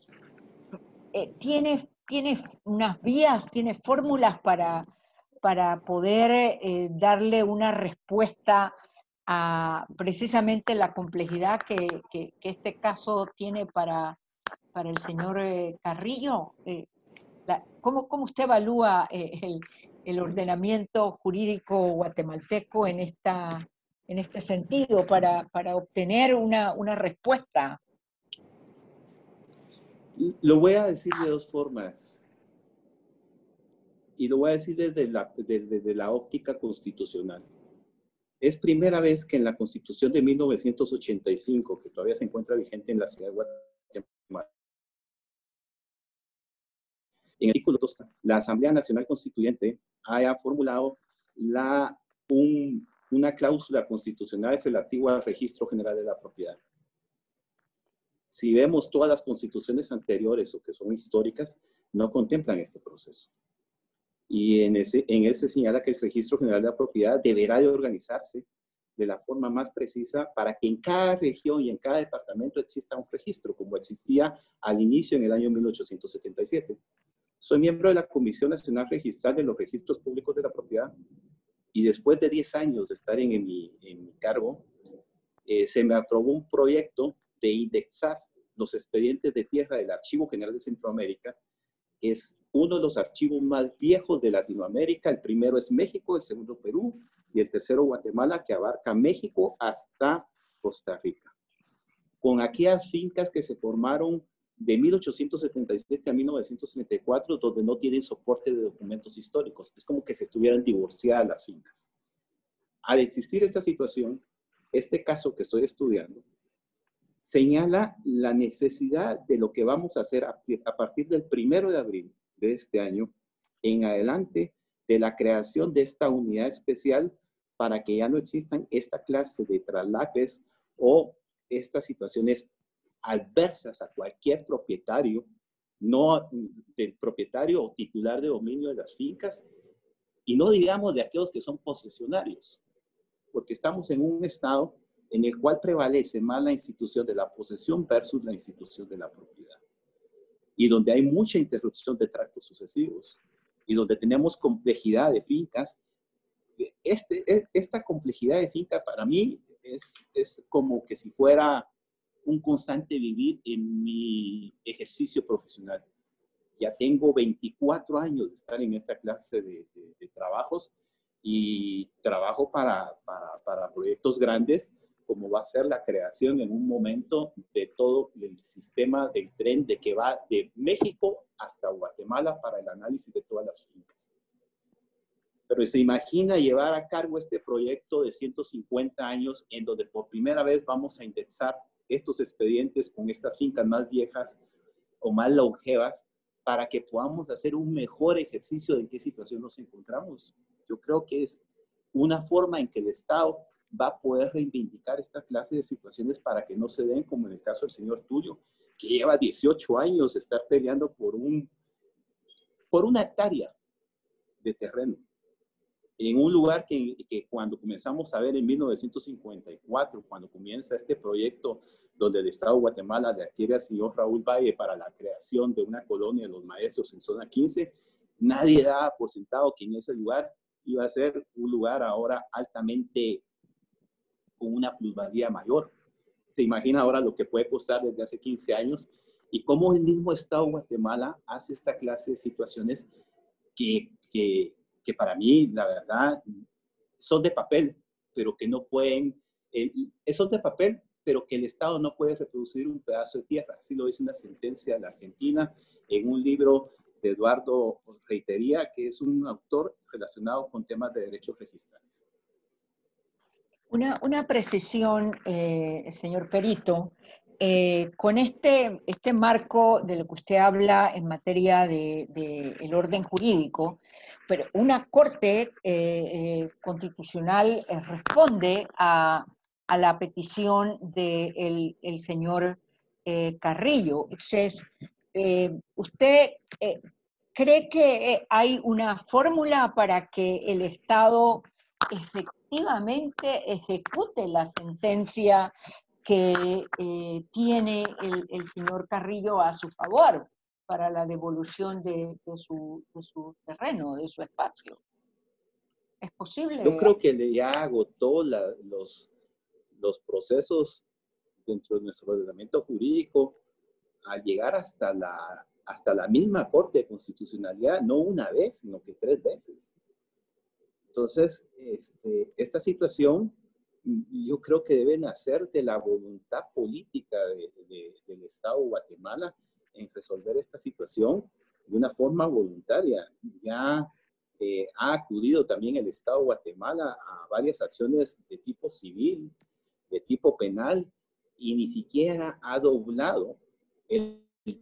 eh, tiene, tiene unas vías, tiene fórmulas para, para poder eh, darle una respuesta a precisamente la complejidad que, que, que este caso tiene para, para el señor eh, Carrillo? Eh, la, ¿cómo, ¿Cómo usted evalúa eh, el, el ordenamiento jurídico guatemalteco en, esta, en este sentido para, para obtener una, una respuesta? Lo voy a decir de dos formas. Y lo voy a decir desde la, desde, desde la óptica constitucional. Es primera vez que en la Constitución de mil novecientos ochenta y cinco, que todavía se encuentra vigente en la ciudad de Guatemala, en el artículo dos, la Asamblea Nacional Constituyente haya formulado la, un, una cláusula constitucional relativa al Registro General de la Propiedad. Si vemos todas las constituciones anteriores o que son históricas, no contemplan este proceso. Y en ese, en ese señala que el Registro General de la Propiedad deberá de organizarse de la forma más precisa para que en cada región y en cada departamento exista un registro, como existía al inicio en el año mil ochocientos setenta y siete. Soy miembro de la Comisión Nacional Registral de los Registros Públicos de la Propiedad y después de diez años de estar en, en, mi, en mi cargo, eh, se me aprobó un proyecto de indexar los expedientes de tierra del Archivo General de Centroamérica. Es uno de los archivos más viejos de Latinoamérica. El primero es México, el segundo Perú y el tercero Guatemala, que abarca México hasta Costa Rica. Con aquellas fincas que se formaron de mil ochocientos setenta y siete a mil novecientos treinta y cuatro, donde no tienen soporte de documentos históricos. Es como que se estuvieran divorciadas las fincas. Al existir esta situación, este caso que estoy estudiando, señala la necesidad de lo que vamos a hacer a, a partir del primero de abril de este año en adelante, de la creación de esta unidad especial para que ya no existan esta clase de traslapes o estas situaciones adversas a cualquier propietario, no del propietario o titular de dominio de las fincas, y no digamos de aquellos que son posesionarios, porque estamos en un estado en el cual prevalece más la institución de la posesión versus la institución de la propiedad. Y donde hay mucha interrupción de tractos sucesivos, y donde tenemos complejidad de fincas. Este, esta complejidad de finca para mí es, es como que si fuera un constante vivir en mi ejercicio profesional. Ya tengo veinticuatro años de estar en esta clase de, de, de trabajos y trabajo para, para, para proyectos grandes, como va a ser la creación en un momento de todo el sistema del tren de que va de México hasta Guatemala para el análisis de todas las fincas. Pero se imagina llevar a cargo este proyecto de ciento cincuenta años en donde por primera vez vamos a indexar estos expedientes con estas fincas más viejas o más longevas para que podamos hacer un mejor ejercicio de en qué situación nos encontramos. Yo creo que es una forma en que el Estado va a poder reivindicar esta clase de situaciones para que no se den como en el caso del señor Tulio, que lleva dieciocho años estar peleando por, un, por una hectárea de terreno. En un lugar que, que cuando comenzamos a ver en mil novecientos cincuenta y cuatro, cuando comienza este proyecto donde el Estado de Guatemala le adquiere al señor Raúl Valle para la creación de una colonia de los maestros en zona quince, nadie daba por sentado que en ese lugar iba a ser un lugar ahora altamente con una plusvalía mayor. Se imagina ahora lo que puede costar desde hace quince años y cómo el mismo Estado de Guatemala hace esta clase de situaciones que, que, que para mí, la verdad, son de papel, pero que no pueden, eh, son de papel, pero que el Estado no puede reproducir un pedazo de tierra. Así lo dice una sentencia de la Argentina en un libro de Eduardo Reitería, que es un autor relacionado con temas de derechos registrales. Una, una precisión, eh, señor Perito, eh, con este, este marco de lo que usted habla en materia del de, de orden jurídico, pero una corte eh, eh, constitucional eh, responde a, a la petición del de el señor eh, Carrillo. Entonces, eh, ¿usted eh, cree que hay una fórmula para que el Estado efectivamente ejecute la sentencia que eh, tiene el, el señor Carrillo a su favor para la devolución de, de, su, de su terreno, de su espacio? ¿Es posible? Yo creo que ya agotó la, los, los procesos dentro de nuestro ordenamiento jurídico al llegar hasta la, hasta la misma Corte de Constitucionalidad, no una vez, sino que tres veces. Entonces, este, esta situación yo creo que debe nacer de la voluntad política de, de, del Estado de Guatemala en resolver esta situación de una forma voluntaria. Ya eh, ha acudido también el Estado de Guatemala a varias acciones de tipo civil, de tipo penal, y ni siquiera ha doblado el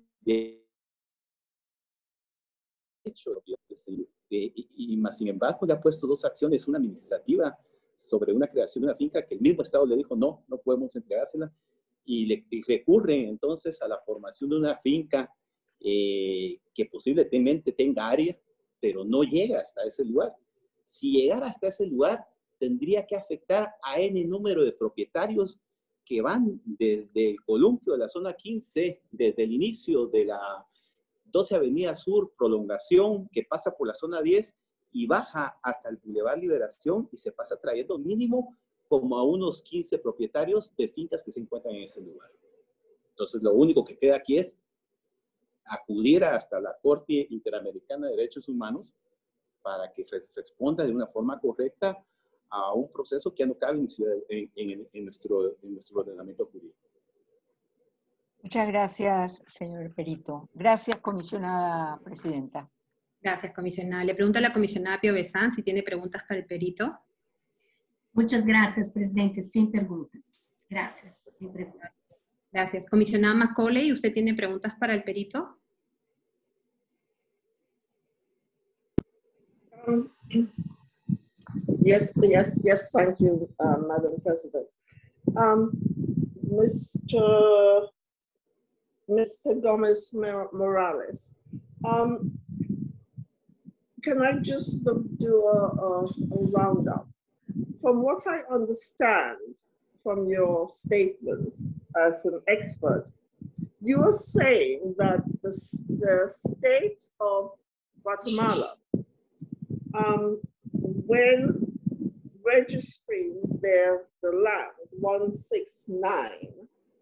derecho de y, y más sin embargo le ha puesto dos acciones, una administrativa sobre una creación de una finca que el mismo Estado le dijo no, no podemos entregársela, y, le, y recurren entonces a la formación de una finca eh, que posiblemente tenga área, pero no llega hasta ese lugar. Si llegara hasta ese lugar, tendría que afectar a N número de propietarios que van desde el columpio de la zona quince, desde el inicio de la doce Avenida Sur, prolongación que pasa por la zona diez y baja hasta el Boulevard Liberación y se pasa trayendo mínimo como a unos quince propietarios de fincas que se encuentran en ese lugar. Entonces, lo único que queda aquí es acudir hasta la Corte Interamericana de Derechos Humanos para que responda de una forma correcta a un proceso que ya no cabe en, en, en, en, nuestro, en nuestro ordenamiento jurídico. Muchas gracias, señor Perito. Gracias, comisionada presidenta. Gracias, comisionada. Le pregunto a la comisionada Pio Besán si tiene preguntas para el perito. Muchas gracias, presidente. Sin preguntas. Gracias. Sin preguntas. Gracias. Comisionada Macaulay, ¿usted tiene preguntas para el perito? Um, yes, yes, yes, thank you, uh, Madam President. Um, Mister Mister Gomez Morales, um, can I just do a, a, a roundup? From what I understand from your statement as an expert, you are saying that the, the state of Guatemala, um, when registering their, the land one six nine,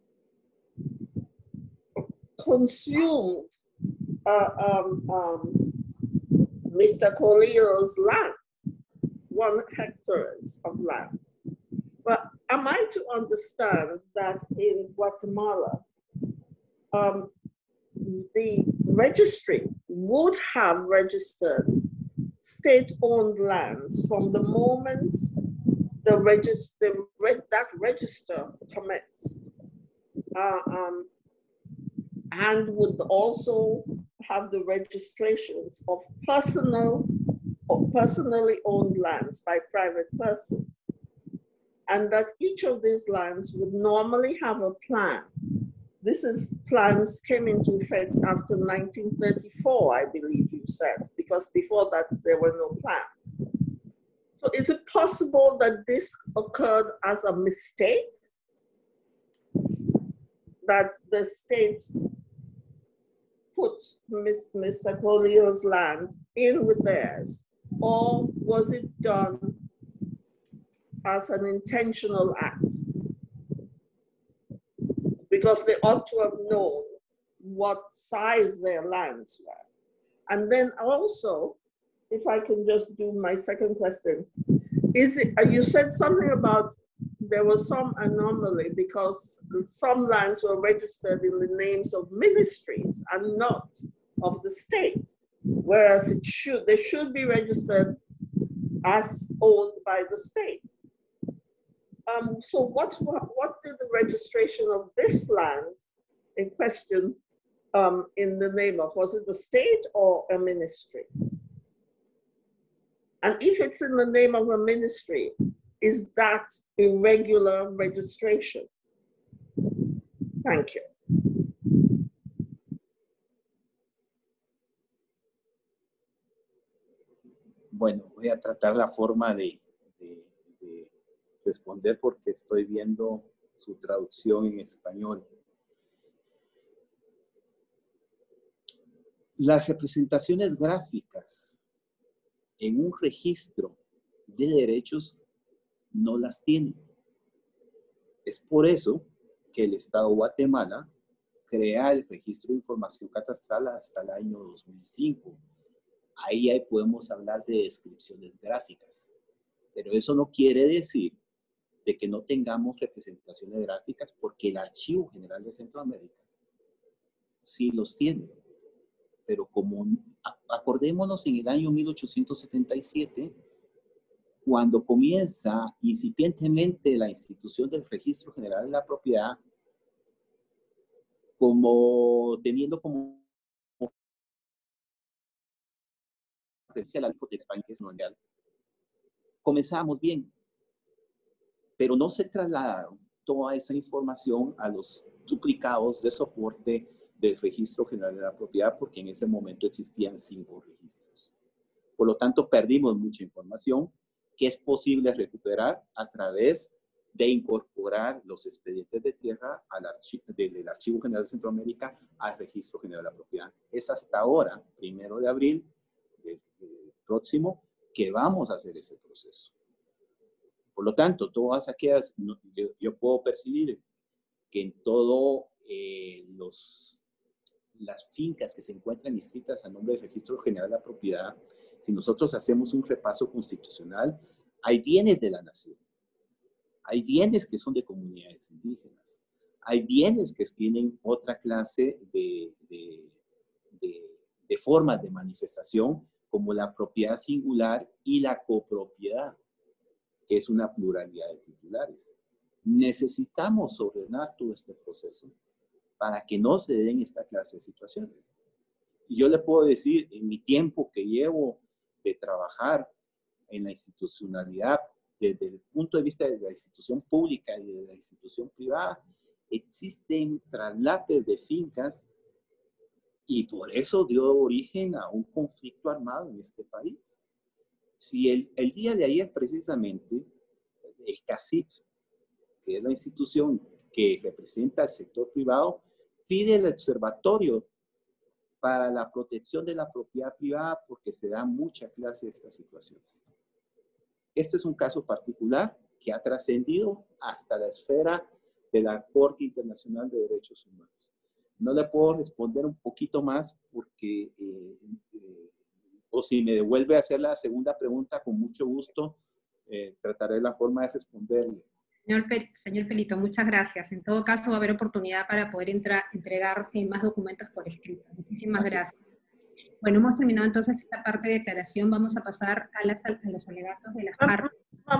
consumed uh, um, um, Mister Colio's land, one hectares of land. But am I to understand that in Guatemala, um, the registry would have registered state-owned lands from the moment the register, that register commenced, uh, um, and would also have the registrations of personal or personally owned lands by private persons, and that each of these lands would normally have a plan. This is plans came into effect after nineteen thirty-four, I believe you said, because before that there were no plans. So is it possible that this occurred as a mistake? That the state put Mister Polio's land in with theirs, or was it done as an intentional act? Because they ought to have known what size their lands were. And then also, if I can just do my second question, is it, you said something about there was some anomaly because some lands were registered in the names of ministries and not of the state, whereas it should, they should be registered as owned by the state. Um, so what, what, what did the registration of this land in question um, in the name of? Was it the state or a ministry? And if it's in the name of a ministry, is that irregular registration? Thank you. Bueno, voy a tratar la forma de, de, de responder porque estoy viendo su traducción en español. Las representaciones gráficas en un registro de derechos no las tienen. Es por eso que el Estado de Guatemala crea el registro de información catastral hasta el año dos mil cinco. Ahí, ahí podemos hablar de descripciones gráficas, pero eso no quiere decir de que no tengamos representaciones gráficas, porque el Archivo General de Centroamérica sí los tiene. Pero como acordémonos en el año mil ochocientos setenta y siete, cuando comienza incipientemente la institución del Registro General de la Propiedad, como teniendo como la Hipoteca España, que es mundial, comenzamos bien, pero no se trasladaron toda esa información a los duplicados de soporte del Registro General de la Propiedad, porque en ese momento existían cinco registros. Por lo tanto, perdimos mucha información que es posible recuperar a través de incorporar los expedientes de tierra al archivo, del Archivo General de Centroamérica al Registro General de la Propiedad. Es hasta ahora, primero de abril del, del próximo, que vamos a hacer ese proceso. Por lo tanto, todas aquellas, yo, yo puedo percibir que en todo eh, los, las fincas que se encuentran inscritas a nombre del Registro General de la Propiedad, si nosotros hacemos un repaso constitucional, hay bienes de la nación, hay bienes que son de comunidades indígenas, hay bienes que tienen otra clase de, de, de, de formas de manifestación, como la propiedad singular y la copropiedad, que es una pluralidad de titulares. Necesitamos ordenar todo este proceso para que no se den esta clase de situaciones. Y yo le puedo decir, en mi tiempo que llevo de trabajar en la institucionalidad, desde el punto de vista de la institución pública y de la institución privada, existen traslapes de fincas y por eso dio origen a un conflicto armado en este país. Si el, el día de ayer precisamente, el CACIP, que es la institución que representa al sector privado, pide el observatorio para la protección de la propiedad privada porque se da mucha clase de estas situaciones. Este es un caso particular que ha trascendido hasta la esfera de la Corte Internacional de Derechos Humanos. No le puedo responder un poquito más porque, eh, eh, o si me devuelve a hacer la segunda pregunta, con mucho gusto eh, trataré la forma de responderle. Señor, señor Pelito, muchas gracias. En todo caso, va a haber oportunidad para poder entrar, entregar eh, más documentos por escrito. Muchísimas gracias. gracias. Bueno, hemos terminado entonces esta parte de declaración. Vamos a pasar a, las, a los alegatos de las partes.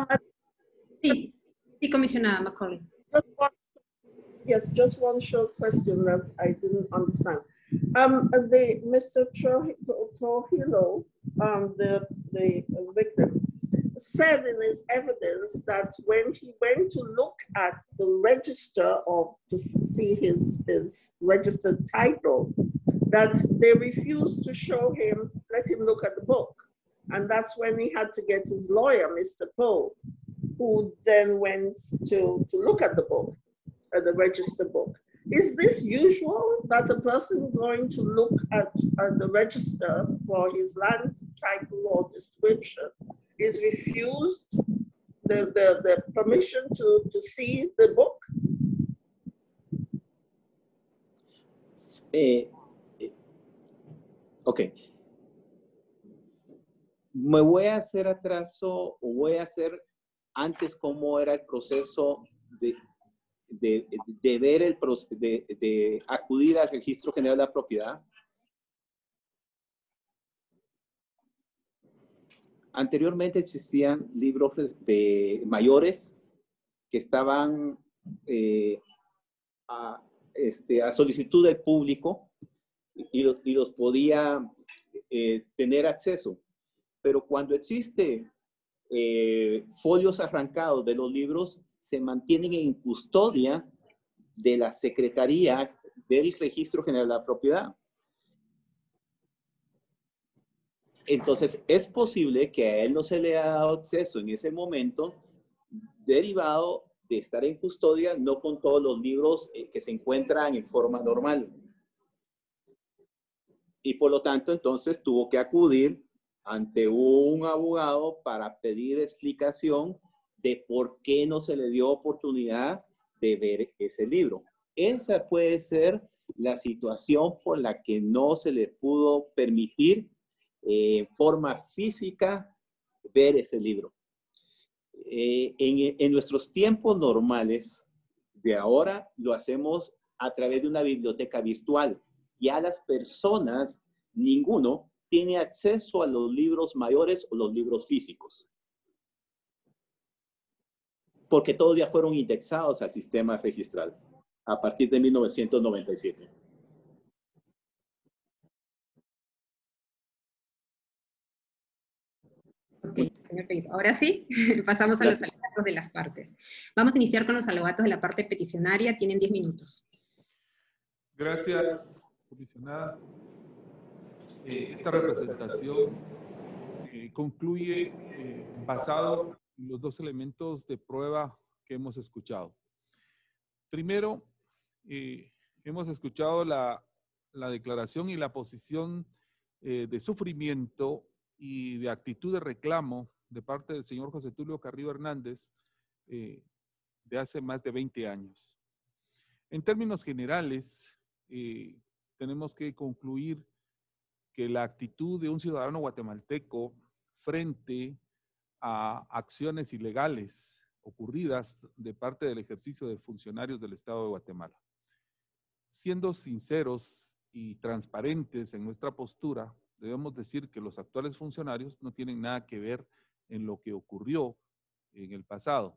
Sí, sí, comisionada Macaulay. Just one, yes, just one short question that I didn't understand. Um, the Mister Trujillo, um, the, the victim, said in his evidence that when he went to look at the register of to see his, his registered title, that they refused to show him, let him look at the book. And that's when he had to get his lawyer, Mister Poe, who then went to, to look at the book, at the register book. Is this usual that a person going to look at, at the register for his land title or description is refused the, the, the permission to, to see the book? Eh, eh, ok. Me voy a hacer atraso o voy a hacer antes cómo era el proceso de, de, de ver el de, de acudir al Registro General de la Propiedad. Anteriormente existían libros de mayores que estaban eh, a, este, a solicitud del público y los, y los podía eh, tener acceso. Pero cuando existe eh, folios arrancados de los libros, se mantienen en custodia de la Secretaría del Registro General de la Propiedad. Entonces, es posible que a él no se le haya dado acceso en ese momento, derivado de estar en custodia, no con todos los libros eh, que se encuentran en forma normal. Y por lo tanto, entonces tuvo que acudir ante un abogado para pedir explicación de por qué no se le dio oportunidad de ver ese libro. Esa puede ser la situación por la que no se le pudo permitir en eh, forma física ver ese libro. Eh, en, en nuestros tiempos normales de ahora lo hacemos a través de una biblioteca virtual. Ya las personas, ninguno, tiene acceso a los libros mayores o los libros físicos. Porque todos ya fueron indexados al sistema registral a partir de mil novecientos noventa y siete. Ok, señor Perito. Ahora sí, pasamos a Gracias. Los alegatos de las partes. Vamos a iniciar con los alegatos de la parte peticionaria. Tienen diez minutos. Gracias, comisionada. Eh, esta representación eh, concluye eh, basado en los dos elementos de prueba que hemos escuchado. Primero, eh, hemos escuchado la, la declaración y la posición eh, de sufrimiento y de actitud de reclamo de parte del señor José Tulio Carrillo Hernández eh, de hace más de veinte años. En términos generales, eh, tenemos que concluir que la actitud de un ciudadano guatemalteco frente a acciones ilegales ocurridas de parte del ejercicio de funcionarios del Estado de Guatemala. Siendo sinceros y transparentes en nuestra postura, debemos decir que los actuales funcionarios no tienen nada que ver en lo que ocurrió en el pasado.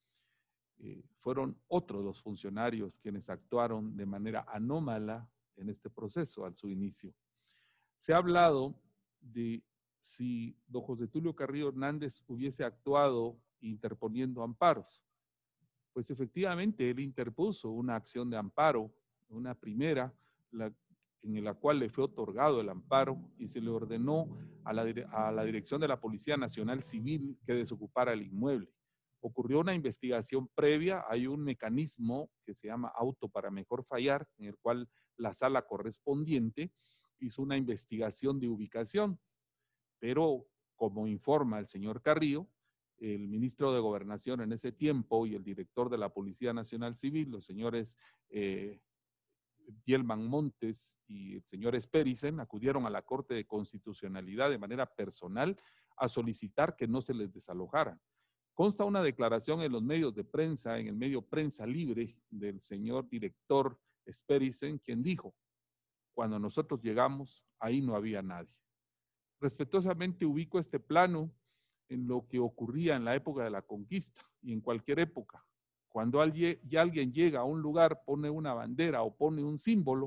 Eh, fueron otros los funcionarios quienes actuaron de manera anómala en este proceso al su inicio. Se ha hablado de si don José Tulio Carrillo Hernández hubiese actuado interponiendo amparos. Pues efectivamente él interpuso una acción de amparo, una primera, la, en la cual le fue otorgado el amparo y se le ordenó a la, a la Dirección de la Policía Nacional Civil que desocupara el inmueble. Ocurrió una investigación previa, hay un mecanismo que se llama auto para mejor fallar, en el cual la sala correspondiente hizo una investigación de ubicación, pero como informa el señor Carrillo, el ministro de Gobernación en ese tiempo y el director de la Policía Nacional Civil, los señores eh, Bielman Montes y el señor Spericen, acudieron a la Corte de Constitucionalidad de manera personal a solicitar que no se les desalojara. Consta una declaración en los medios de prensa, en el medio Prensa Libre, del señor director Spericen, quien dijo: cuando nosotros llegamos, ahí no había nadie. Respetuosamente ubico este plano en lo que ocurría en la época de la conquista y en cualquier época. Cuando alguien, ya alguien llega a un lugar, pone una bandera o pone un símbolo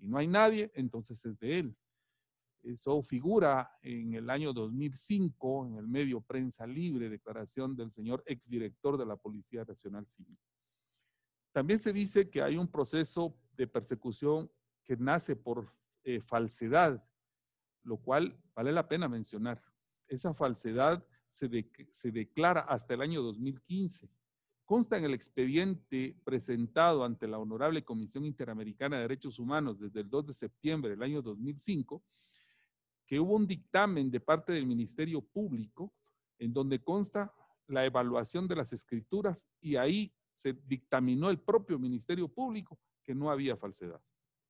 y no hay nadie, entonces es de él. Eso figura en el año dos mil cinco en el medio Prensa Libre, declaración del señor exdirector de la Policía Nacional Civil. También se dice que hay un proceso de persecución que nace por eh, falsedad, lo cual vale la pena mencionar. Esa falsedad se, de, se declara hasta el año dos mil quince. Consta en el expediente presentado ante la Honorable Comisión Interamericana de Derechos Humanos desde el dos de septiembre del año dos mil cinco, que hubo un dictamen de parte del Ministerio Público en donde consta la evaluación de las escrituras y ahí se dictaminó el propio Ministerio Público que no había falsedad.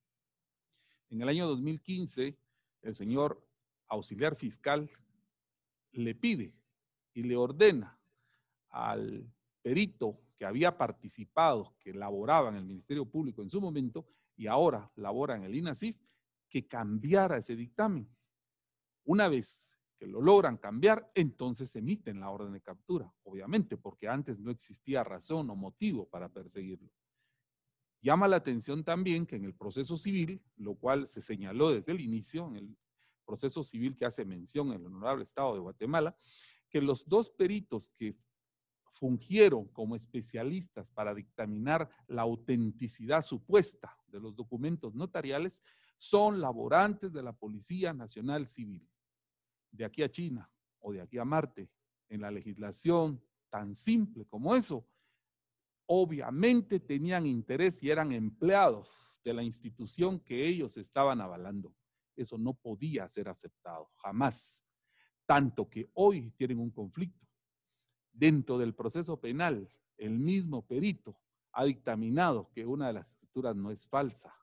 En el año dos mil quince, el señor auxiliar fiscal le pide y le ordena al perito que había participado, que laboraba en el Ministerio Público en su momento y ahora labora en el INASIF, que cambiara ese dictamen. Una vez que lo logran cambiar, entonces emiten la orden de captura, obviamente, porque antes no existía razón o motivo para perseguirlo. Llama la atención también que en el proceso civil, lo cual se señaló desde el inicio, en el proceso civil que hace mención el Honorable Estado de Guatemala, que los dos peritos que fungieron como especialistas para dictaminar la autenticidad supuesta de los documentos notariales son laborantes de la Policía Nacional Civil. De aquí a China o de aquí a Marte, en la legislación tan simple como eso, obviamente tenían interés y eran empleados de la institución que ellos estaban avalando. Eso no podía ser aceptado, jamás. Tanto que hoy tienen un conflicto. Dentro del proceso penal, el mismo perito ha dictaminado que una de las escrituras no es falsa.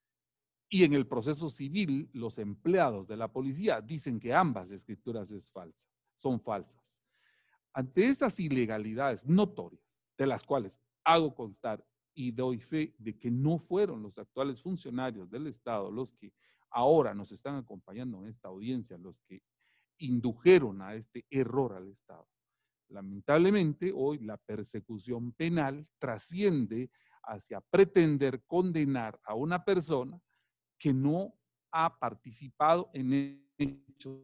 Y en el proceso civil, los empleados de la policía dicen que ambas escrituras es falsa, son falsas. Ante esas ilegalidades notorias, de las cuales hago constar y doy fe de que no fueron los actuales funcionarios del Estado los que ahora nos están acompañando en esta audiencia, los que indujeron a este error al Estado. Lamentablemente, hoy la persecución penal trasciende hacia pretender condenar a una persona que no ha participado en hechos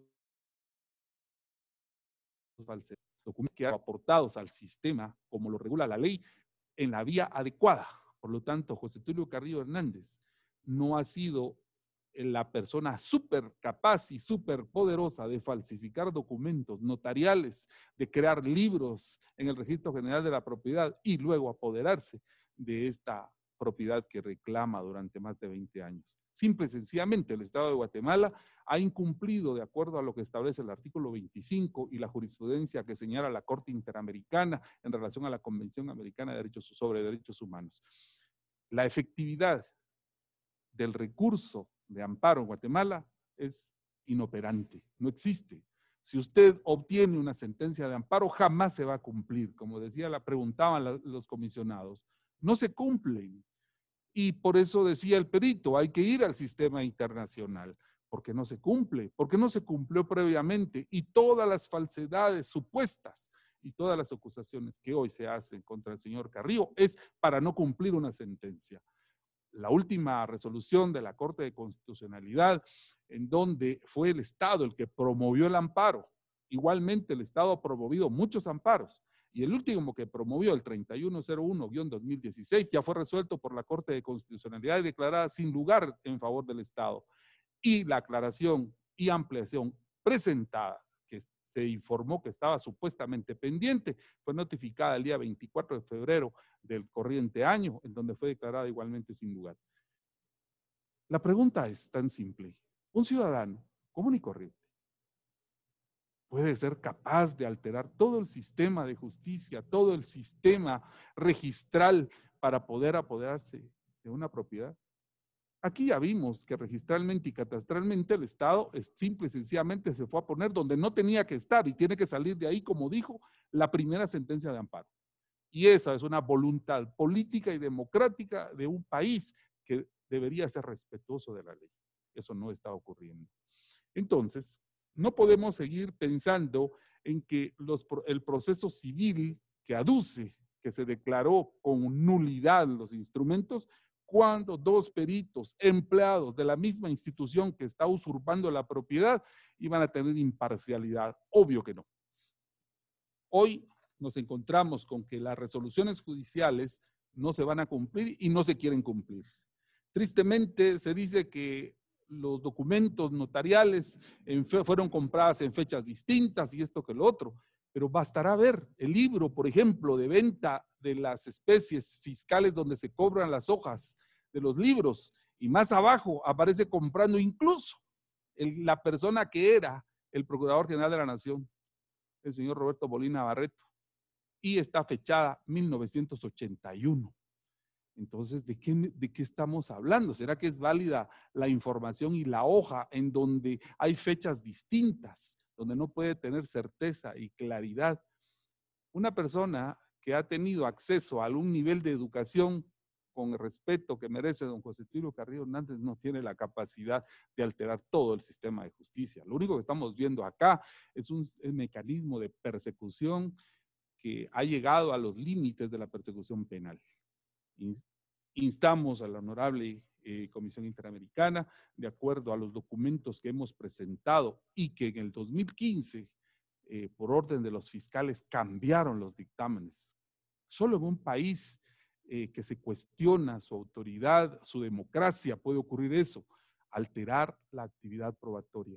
falsos, documentos que han aportados al sistema, como lo regula la ley, en la vía adecuada. Por lo tanto, José Tulio Carrillo Hernández no ha sido la persona súper capaz y súper poderosa de falsificar documentos notariales, de crear libros en el Registro General de la Propiedad y luego apoderarse de esta propiedad que reclama durante más de veinte años. Simple y sencillamente, el Estado de Guatemala ha incumplido, de acuerdo a lo que establece el artículo veinticinco y la jurisprudencia que señala la Corte Interamericana en relación a la Convención Americana de Derechos sobre Derechos Humanos. La efectividad del recurso de amparo en Guatemala es inoperante, no existe. Si usted obtiene una sentencia de amparo, jamás se va a cumplir. Como decía, la preguntaban la, los comisionados, no se cumplen. Y por eso decía el perito, hay que ir al sistema internacional, porque no se cumple, porque no se cumplió previamente y todas las falsedades supuestas y todas las acusaciones que hoy se hacen contra el señor Carrillo es para no cumplir una sentencia. La última resolución de la Corte de Constitucionalidad, en donde fue el Estado el que promovió el amparo, igualmente el Estado ha promovido muchos amparos, y el último que promovió, el treinta y uno cero uno guión dos mil dieciséis, ya fue resuelto por la Corte de Constitucionalidad y declarada sin lugar en favor del Estado. Y la aclaración y ampliación presentada, que se informó que estaba supuestamente pendiente, fue notificada el día veinticuatro de febrero del corriente año, en donde fue declarada igualmente sin lugar. La pregunta es tan simple. Un ciudadano común y corriente puede ser capaz de alterar todo el sistema de justicia, todo el sistema registral para poder apoderarse de una propiedad. Aquí ya vimos que registralmente y catastralmente el Estado es simple y sencillamente se fue a poner donde no tenía que estar y tiene que salir de ahí, como dijo la primera sentencia de amparo. Y esa es una voluntad política y democrática de un país que debería ser respetuoso de la ley. Eso no está ocurriendo. Entonces, no podemos seguir pensando en que los, el proceso civil que aduce, que se declaró con nulidad los instrumentos, cuando dos peritos empleados de la misma institución que está usurpando la propiedad iban a tener imparcialidad? Obvio que no. Hoy nos encontramos con que las resoluciones judiciales no se van a cumplir y no se quieren cumplir. Tristemente se dice que los documentos notariales en fe, fueron compradas en fechas distintas y esto que lo otro, pero bastará ver el libro, por ejemplo, de venta de las especies fiscales donde se cobran las hojas de los libros y más abajo aparece comprando incluso el, la persona que era el Procurador General de la Nación, el señor Roberto Molina Barreto, y está fechada mil novecientos ochenta y uno. Entonces, ¿de qué, ¿de qué estamos hablando? ¿Será que es válida la información y la hoja en donde hay fechas distintas, donde no puede tener certeza y claridad? Una persona que ha tenido acceso a algún nivel de educación con el respeto que merece don José Tulio Carrillo Hernández no tiene la capacidad de alterar todo el sistema de justicia. Lo único que estamos viendo acá es un, un mecanismo de persecución que ha llegado a los límites de la persecución penal. Instamos a la honorable eh, Comisión Interamericana, de acuerdo a los documentos que hemos presentado y que en el dos mil quince, eh, por orden de los fiscales, cambiaron los dictámenes. Solo en un país eh, que se cuestiona su autoridad, su democracia, puede ocurrir eso, alterar la actividad probatoria.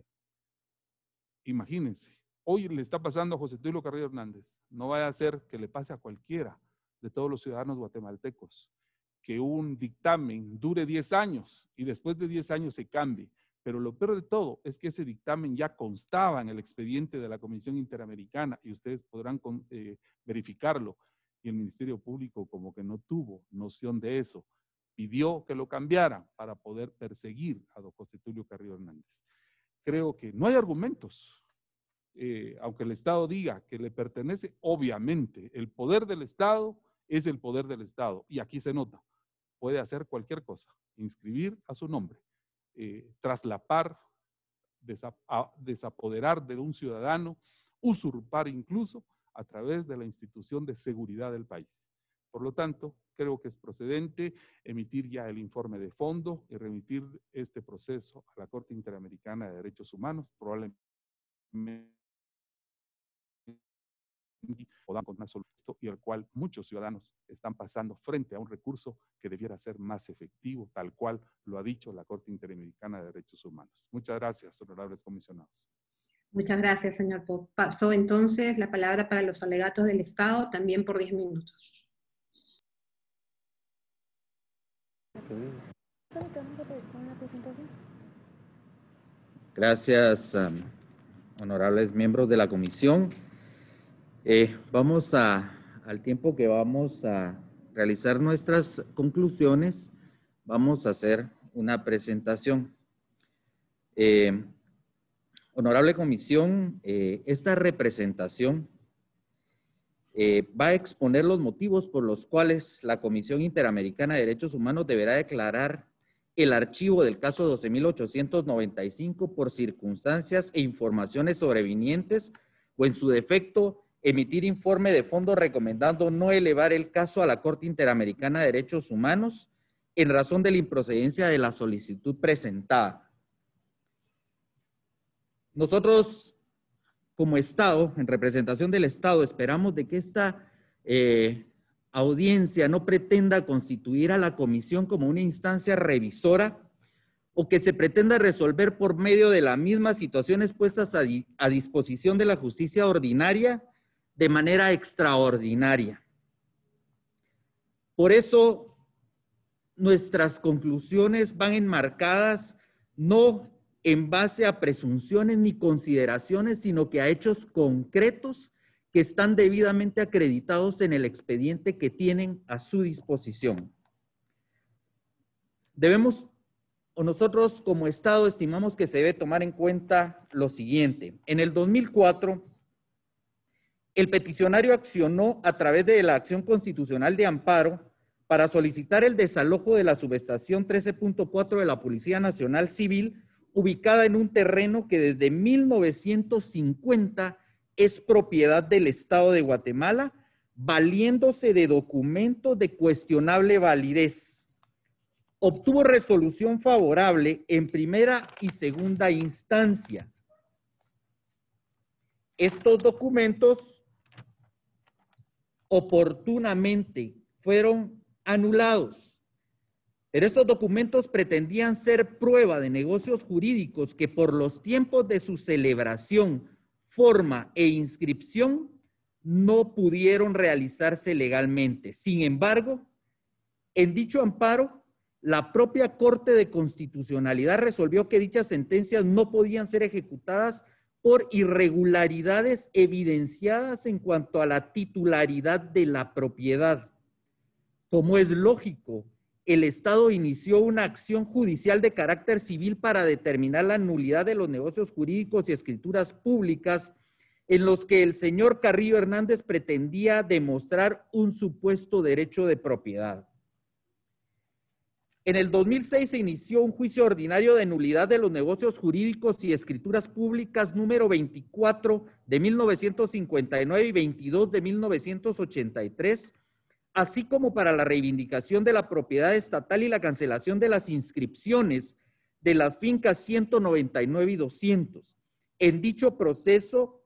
Imagínense, hoy le está pasando a José Tulio Carrillo Hernández, no vaya a ser que le pase a cualquiera de todos los ciudadanos guatemaltecos, que un dictamen dure diez años y después de diez años se cambie. Pero lo peor de todo es que ese dictamen ya constaba en el expediente de la Comisión Interamericana y ustedes podrán eh, verificarlo. Y el Ministerio Público como que no tuvo noción de eso. Pidió que lo cambiaran para poder perseguir a don José Tulio Carrillo Hernández. Creo que no hay argumentos. Eh, aunque el Estado diga que le pertenece, obviamente el poder del Estado es el poder del Estado y aquí se nota. Puede hacer cualquier cosa, inscribir a su nombre, eh, traslapar, desap a, desapoderar de un ciudadano, usurpar incluso a través de la institución de seguridad del país. Por lo tanto, creo que es procedente emitir ya el informe de fondo y remitir este proceso a la Corte Interamericana de Derechos Humanos, probablemente o dan con una solución y al cual muchos ciudadanos están pasando frente a un recurso que debiera ser más efectivo, tal cual lo ha dicho la Corte Interamericana de Derechos Humanos. Muchas gracias, honorables comisionados. Muchas gracias, señor Pop. Paso entonces la palabra para los alegatos del Estado, también por diez minutos. Gracias, um, honorables miembros de la comisión. Eh, vamos a, al tiempo que vamos a realizar nuestras conclusiones, vamos a hacer una presentación. Eh, honorable comisión, eh, esta representación eh, va a exponer los motivos por los cuales la Comisión Interamericana de Derechos Humanos deberá declarar el archivo del caso doce mil ochocientos noventa y cinco por circunstancias e informaciones sobrevinientes o en su defecto emitir informe de fondo recomendando no elevar el caso a la Corte Interamericana de Derechos Humanos en razón de la improcedencia de la solicitud presentada. Nosotros, como Estado, en representación del Estado, esperamos de que esta eh, audiencia no pretenda constituir a la comisión como una instancia revisora o que se pretenda resolver por medio de las mismas situaciones puestas a, di a disposición de la justicia ordinaria de manera extraordinaria. Por eso, nuestras conclusiones van enmarcadas no en base a presunciones ni consideraciones, sino que a hechos concretos que están debidamente acreditados en el expediente que tienen a su disposición. Debemos, o nosotros como Estado estimamos que se debe tomar en cuenta lo siguiente. En el dos mil cuatro, el peticionario accionó a través de la acción constitucional de amparo para solicitar el desalojo de la subestación trece punto cuatro de la Policía Nacional Civil, ubicada en un terreno que desde mil novecientos cincuenta es propiedad del Estado de Guatemala, valiéndose de documentos de cuestionable validez. obtuvo resolución favorable en primera y segunda instancia. Estos documentos oportunamente fueron anulados, pero estos documentos pretendían ser prueba de negocios jurídicos que por los tiempos de su celebración, forma e inscripción no pudieron realizarse legalmente. Sin embargo, en dicho amparo, la propia Corte de Constitucionalidad resolvió que dichas sentencias no podían ser ejecutadas por irregularidades evidenciadas en cuanto a la titularidad de la propiedad. Como es lógico, el Estado inició una acción judicial de carácter civil para determinar la nulidad de los negocios jurídicos y escrituras públicas en los que el señor Carrillo Hernández pretendía demostrar un supuesto derecho de propiedad. En el dos mil seis se inició un juicio ordinario de nulidad de los negocios jurídicos y escrituras públicas número veinticuatro de mil novecientos cincuenta y nueve y veintidós de mil novecientos ochenta y tres, así como para la reivindicación de la propiedad estatal y la cancelación de las inscripciones de las fincas ciento noventa y nueve y doscientos. En dicho proceso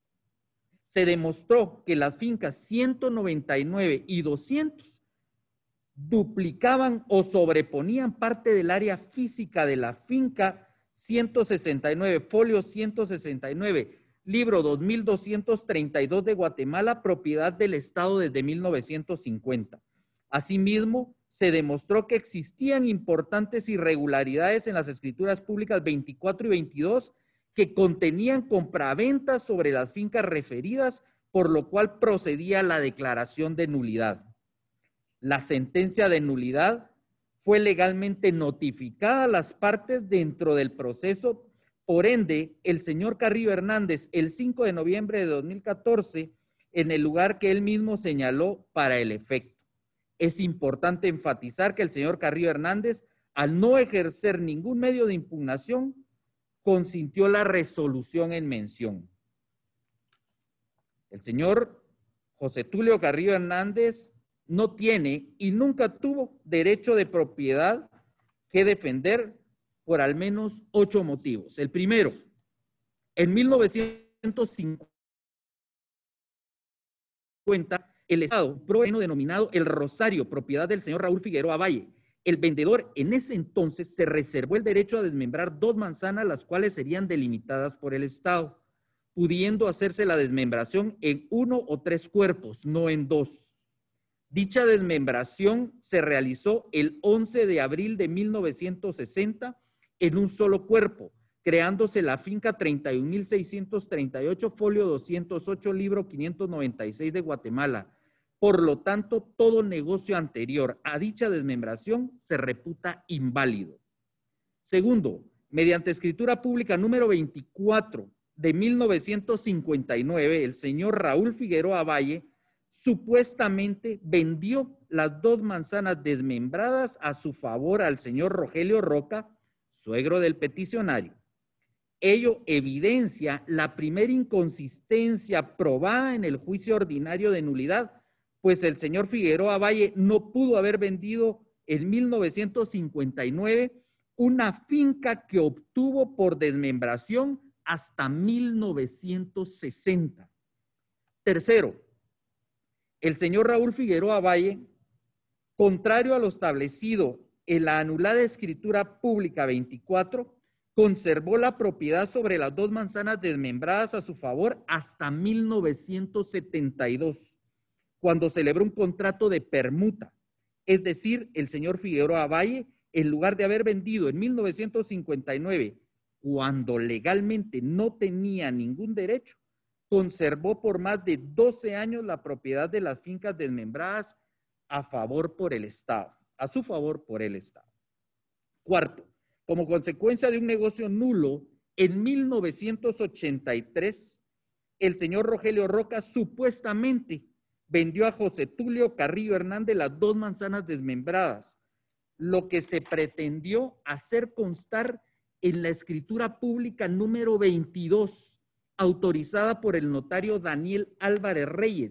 se demostró que las fincas ciento noventa y nueve y doscientos duplicaban o sobreponían parte del área física de la finca ciento sesenta y nueve, folio ciento sesenta y nueve, libro dos mil doscientos treinta y dos de Guatemala, propiedad del Estado desde mil novecientos cincuenta. Asimismo, se demostró que existían importantes irregularidades en las escrituras públicas veinticuatro y veintidós que contenían compraventas sobre las fincas referidas, por lo cual procedía la declaración de nulidad. La sentencia de nulidad fue legalmente notificada a las partes dentro del proceso. Por ende, el señor Carrillo Hernández, el cinco de noviembre de dos mil catorce, en el lugar que él mismo señaló para el efecto. Es importante enfatizar que el señor Carrillo Hernández, al no ejercer ningún medio de impugnación, consintió la resolución en mención. El señor José Tulio Carrillo Hernández no tiene y nunca tuvo derecho de propiedad que defender por al menos ocho motivos. El primero, en mil novecientos cincuenta, el Estado proveyó denominado El Rosario, propiedad del señor Raúl Figueroa Valle. El vendedor en ese entonces se reservó el derecho a desmembrar dos manzanas, las cuales serían delimitadas por el Estado, pudiendo hacerse la desmembración en uno o tres cuerpos, no en dos. Dicha desmembración se realizó el once de abril de mil novecientos sesenta en un solo cuerpo, creándose la finca treinta y un mil seiscientos treinta y ocho, folio doscientos ocho, libro quinientos noventa y seis de Guatemala. Por lo tanto, todo negocio anterior a dicha desmembración se reputa inválido. Segundo, mediante escritura pública número veinticuatro de mil novecientos cincuenta y nueve, el señor Raúl Figueroa Valle supuestamente vendió las dos manzanas desmembradas a su favor al señor Rogelio Roca, suegro del peticionario. Ello evidencia la primera inconsistencia probada en el juicio ordinario de nulidad, pues el señor Figueroa Valle no pudo haber vendido en mil novecientos cincuenta y nueve una finca que obtuvo por desmembración hasta mil novecientos sesenta. Tercero, el señor Raúl Figueroa Valle, contrario a lo establecido en la anulada escritura pública veinticuatro, conservó la propiedad sobre las dos manzanas desmembradas a su favor hasta mil novecientos setenta y dos, cuando celebró un contrato de permuta. Es decir, el señor Figueroa Valle, en lugar de haber vendido en mil novecientos cincuenta y nueve, cuando legalmente no tenía ningún derecho, conservó por más de doce años la propiedad de las fincas desmembradas a favor por el Estado, a su favor por el Estado. Cuarto, como consecuencia de un negocio nulo, en mil novecientos ochenta y tres, el señor Rogelio Roca supuestamente vendió a José Tulio Carrillo Hernández las dos manzanas desmembradas, lo que se pretendió hacer constar en la escritura pública número veintidós, autorizada por el notario Daniel Álvarez Reyes,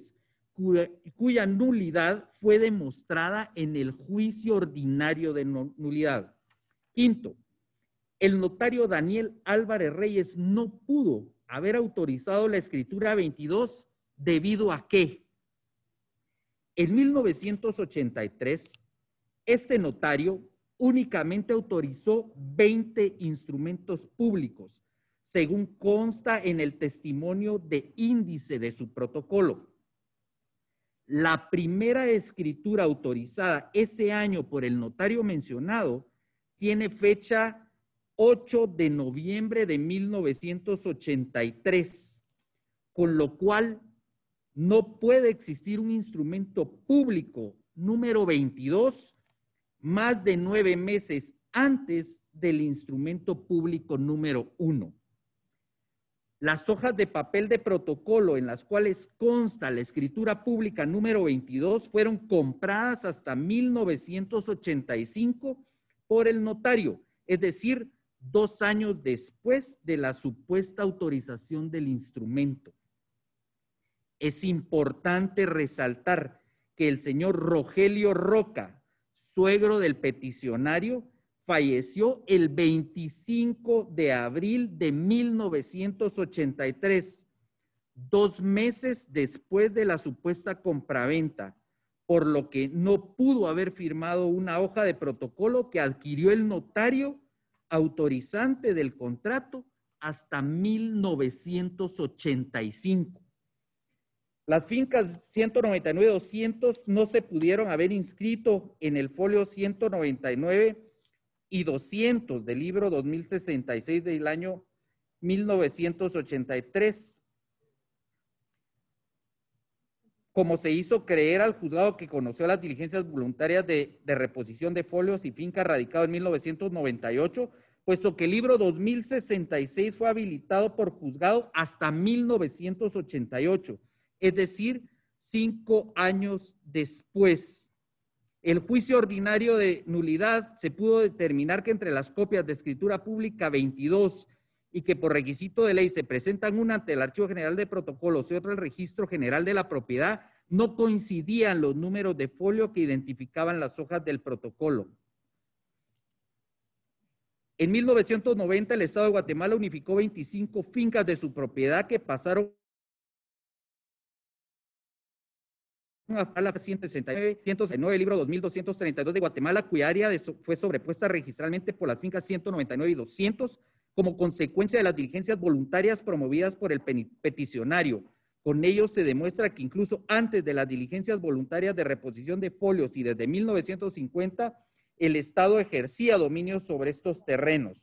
cuya, cuya nulidad fue demostrada en el juicio ordinario de nulidad. Quinto, el notario Daniel Álvarez Reyes no pudo haber autorizado la escritura veintidós debido a que en mil novecientos ochenta y tres este notario únicamente autorizó veinte instrumentos públicos, según consta en el testimonio de índice de su protocolo. La primera escritura autorizada ese año por el notario mencionado tiene fecha ocho de noviembre de mil novecientos ochenta y tres, con lo cual no puede existir un instrumento público número veintidós más de nueve meses antes del instrumento público número uno. Las hojas de papel de protocolo en las cuales consta la escritura pública número veintidós fueron compradas hasta mil novecientos ochenta y cinco por el notario, es decir, dos años después de la supuesta autorización del instrumento. Es importante resaltar que el señor Rogelio Roca, suegro del peticionario, falleció el veinticinco de abril de mil novecientos ochenta y tres, dos meses después de la supuesta compraventa, por lo que no pudo haber firmado una hoja de protocolo que adquirió el notario autorizante del contrato hasta mil novecientos ochenta y cinco. Las fincas ciento noventa y nueve y doscientos no se pudieron haber inscrito en el folio ciento noventa y nueve y doscientos del libro dos mil sesenta y seis del año mil novecientos ochenta y tres. Como se hizo creer al juzgado que conoció las diligencias voluntarias de, de reposición de folios y fincas radicado en mil novecientos noventa y ocho, puesto que el libro dos mil sesenta y seis fue habilitado por juzgado hasta mil novecientos ochenta y ocho. Es decir, cinco años después. El juicio ordinario de nulidad se pudo determinar que entre las copias de escritura pública veintidós y que por requisito de ley se presentan una ante el Archivo General de Protocolos y otra al Registro General de la Propiedad, no coincidían los números de folio que identificaban las hojas del protocolo. En mil novecientos noventa el Estado de Guatemala unificó veinticinco fincas de su propiedad que pasaron a la ciento sesenta y nueve, ciento sesenta y nueve, libro dos mil doscientos treinta y dos de Guatemala, cuya área de so, fue sobrepuesta registralmente por las fincas ciento noventa y nueve y doscientos como consecuencia de las diligencias voluntarias promovidas por el peticionario. Con ello se demuestra que incluso antes de las diligencias voluntarias de reposición de folios y desde mil novecientos cincuenta, el Estado ejercía dominio sobre estos terrenos.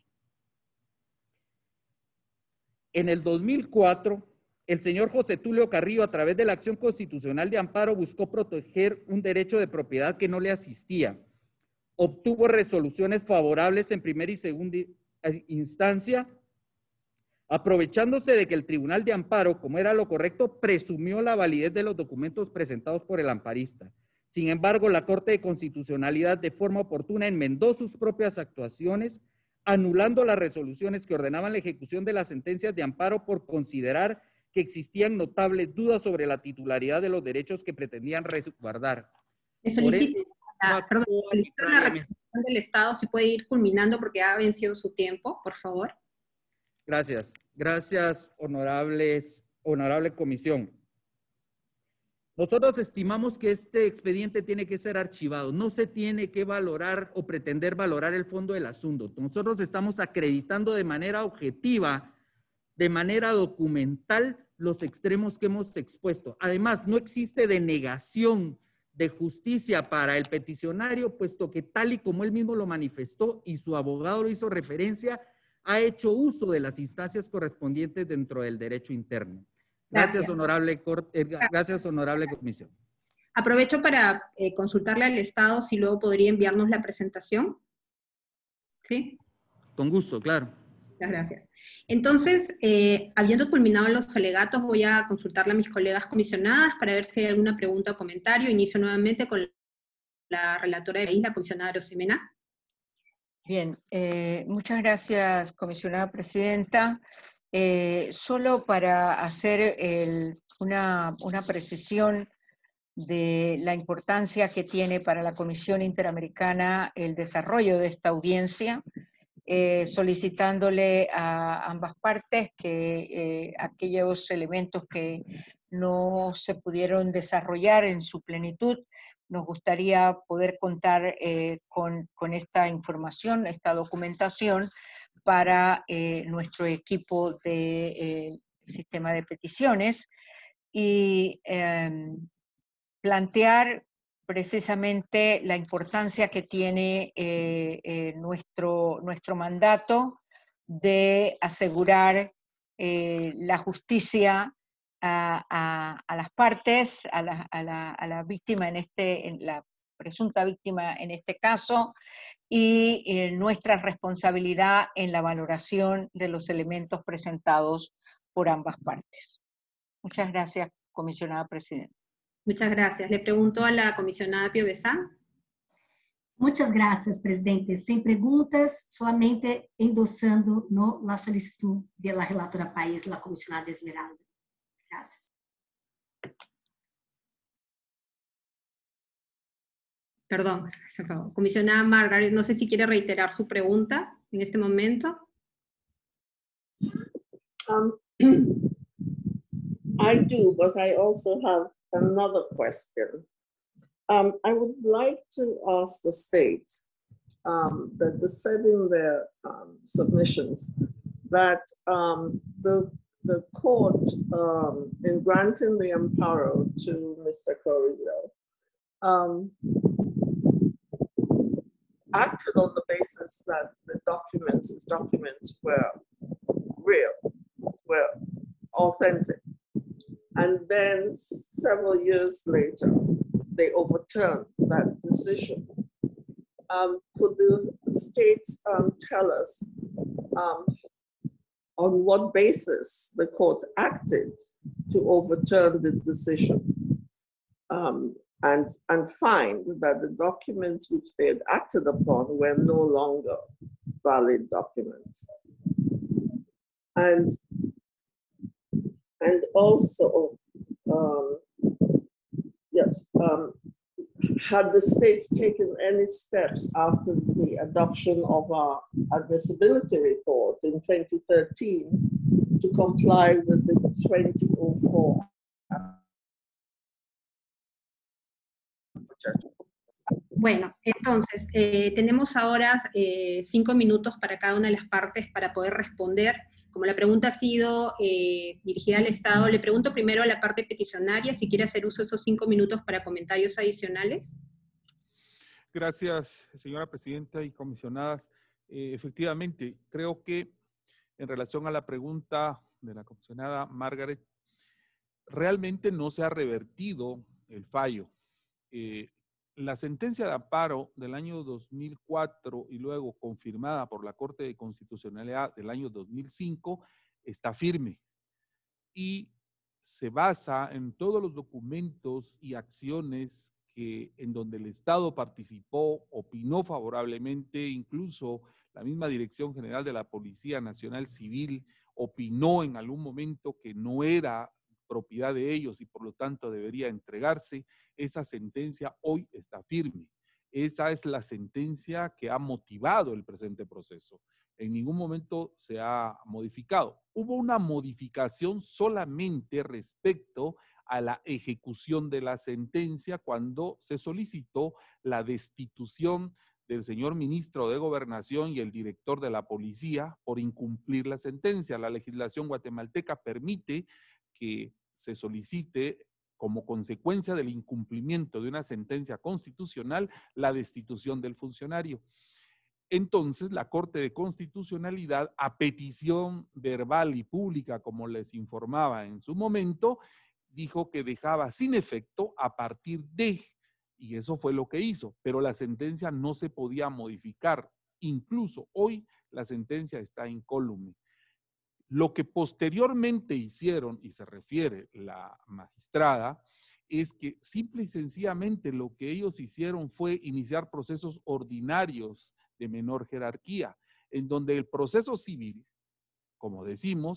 En el dos mil cuatro, el señor José Tulio Carrillo, a través de la acción constitucional de amparo, buscó proteger un derecho de propiedad que no le asistía. Obtuvo resoluciones favorables en primera y segunda instancia, aprovechándose de que el Tribunal de Amparo, como era lo correcto, presumió la validez de los documentos presentados por el amparista. Sin embargo, la Corte de Constitucionalidad, de forma oportuna, enmendó sus propias actuaciones, anulando las resoluciones que ordenaban la ejecución de las sentencias de amparo por considerar que existían notables dudas sobre la titularidad de los derechos que pretendían resguardar. Solicito la, perdón, solicito la representación del Estado, si puede ir culminando porque ha vencido su tiempo, por favor. Gracias. Gracias, honorables, honorable comisión. Nosotros estimamos que este expediente tiene que ser archivado. No se tiene que valorar o pretender valorar el fondo del asunto. Nosotros estamos acreditando de manera objetiva, de manera documental, los extremos que hemos expuesto. Además, no existe denegación de justicia para el peticionario, puesto que tal y como él mismo lo manifestó y su abogado lo hizo referencia, ha hecho uso de las instancias correspondientes dentro del derecho interno. Gracias, gracias. Honorable, gracias, honorable comisión. Aprovecho para eh, consultarle al Estado si luego podría enviarnos la presentación. ¿Sí? Con gusto, claro. Muchas gracias. Entonces, eh, habiendo culminado los alegatos, voy a consultarle a mis colegas comisionadas para ver si hay alguna pregunta o comentario. Inicio nuevamente con la relatora de la isla, comisionada Arosemena. Bien, eh, muchas gracias, comisionada presidenta. Eh, solo para hacer el, una, una precisión de la importancia que tiene para la Comisión Interamericana el desarrollo de esta audiencia, eh, solicitándole a ambas partes que eh, aquellos elementos que no se pudieron desarrollar en su plenitud, nos gustaría poder contar eh, con, con esta información, esta documentación, para eh, nuestro equipo del de, eh, sistema de peticiones y eh, plantear precisamente la importancia que tiene eh, eh, nuestro, nuestro mandato de asegurar eh, la justicia a, a, a las partes, a la, a, la, a la víctima en este, en la presunta víctima en este caso, y eh, nuestra responsabilidad en la valoración de los elementos presentados por ambas partes. Muchas gracias, comisionada presidenta. Muchas gracias. Le pregunto a la comisionada Pio-Besán. Muchas gracias, presidente. Sem perguntas, solamente endossando no, la solicitud de la relatora país, la comisionada Esmeralda. Gracias. Perdón, se acabó. Comisionada Margaret, no sé si quiere reiterar su pregunta en este momento. Um, I do, but I also have another question. Um, I would like to ask the state um, that they said in their um, submissions that um, the, the court, um, in granting the amparo to Mister Carrillo, um, acted on the basis that the documents, his documents were real, were authentic. And then several years later, they overturned that decision. Um, could the state um, tell us um, on what basis the court acted to overturn the decision um, and, and find that the documents which they had acted upon were no longer valid documents? And And also, um, yes, um, had the state taken any steps after the adoption of our admissibility report in twenty thirteen to comply with the twenty oh four? Bueno, entonces, eh, tenemos ahora eh, cinco minutos para cada una de las partes para poder responder. Como la pregunta ha sido eh, dirigida al Estado, le pregunto primero a la parte peticionaria si quiere hacer uso de esos cinco minutos para comentarios adicionales. Gracias, señora presidenta y comisionadas. Eh, efectivamente, creo que en relación a la pregunta de la comisionada Margaret, realmente no se ha revertido el fallo. Eh, La sentencia de amparo del año dos mil cuatro y luego confirmada por la Corte de Constitucionalidad del año dos mil cinco está firme y se basa en todos los documentos y acciones que, en donde el Estado participó, opinó favorablemente, incluso la misma Dirección General de la Policía Nacional Civil opinó en algún momento que no era propiedad de ellos y por lo tanto debería entregarse. Esa sentencia hoy está firme. Esa es la sentencia que ha motivado el presente proceso. En ningún momento se ha modificado. Hubo una modificación solamente respecto a la ejecución de la sentencia cuando se solicitó la destitución del señor ministro de Gobernación y el director de la policía por incumplir la sentencia. La legislación guatemalteca permite que se solicite como consecuencia del incumplimiento de una sentencia constitucional la destitución del funcionario. Entonces, la Corte de Constitucionalidad, a petición verbal y pública, como les informaba en su momento, dijo que dejaba sin efecto a partir de, y eso fue lo que hizo, pero la sentencia no se podía modificar. Incluso hoy la sentencia está incólume. Lo que posteriormente hicieron, y se refiere la magistrada, es que simple y sencillamente lo que ellos hicieron fue iniciar procesos ordinarios de menor jerarquía, en donde el proceso civil, como decimos,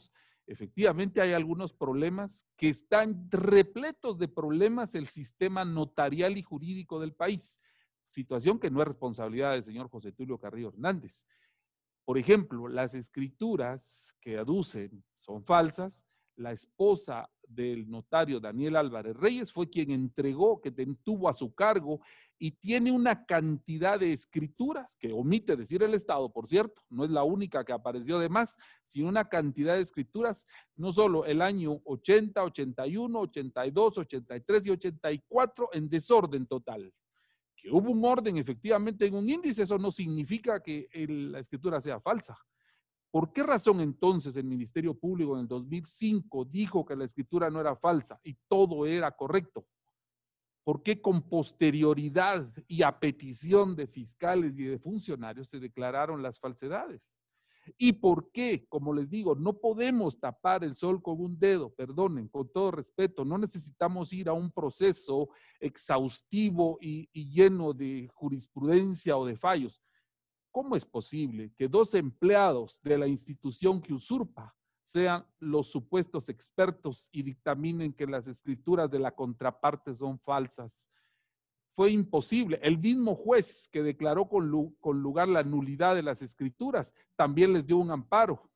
Efectivamente hay algunos problemas que están repletos de problemas el sistema notarial y jurídico del país, situación que no es responsabilidad del señor José Tulio Carrillo Hernández. Por ejemplo, las escrituras que aducen son falsas. La esposa del notario Daniel Álvarez Reyes fue quien entregó, que tuvo a su cargo y tiene una cantidad de escrituras, que omite decir el Estado, por cierto, no es la única que apareció de más, sino una cantidad de escrituras, no solo el año ochenta, ochenta y uno, ochenta y dos, ochenta y tres y ochenta y cuatro en desorden total. Que hubo un orden efectivamente en un índice, eso no significa que el, la escritura sea falsa. ¿Por qué razón entonces el Ministerio Público en el dos mil cinco dijo que la escritura no era falsa y todo era correcto? ¿Por qué con posterioridad y a petición de fiscales y de funcionarios se declararon las falsedades? ¿Y por qué, como les digo, no podemos tapar el sol con un dedo? Perdonen, con todo respeto, no necesitamos ir a un proceso exhaustivo y, y lleno de jurisprudencia o de fallos. ¿Cómo es posible que dos empleados de la institución que usurpa sean los supuestos expertos y dictaminen que las escrituras de la contraparte son falsas? Fue imposible. El mismo juez que declaró con, con lugar la nulidad de las escrituras también les dio un amparo.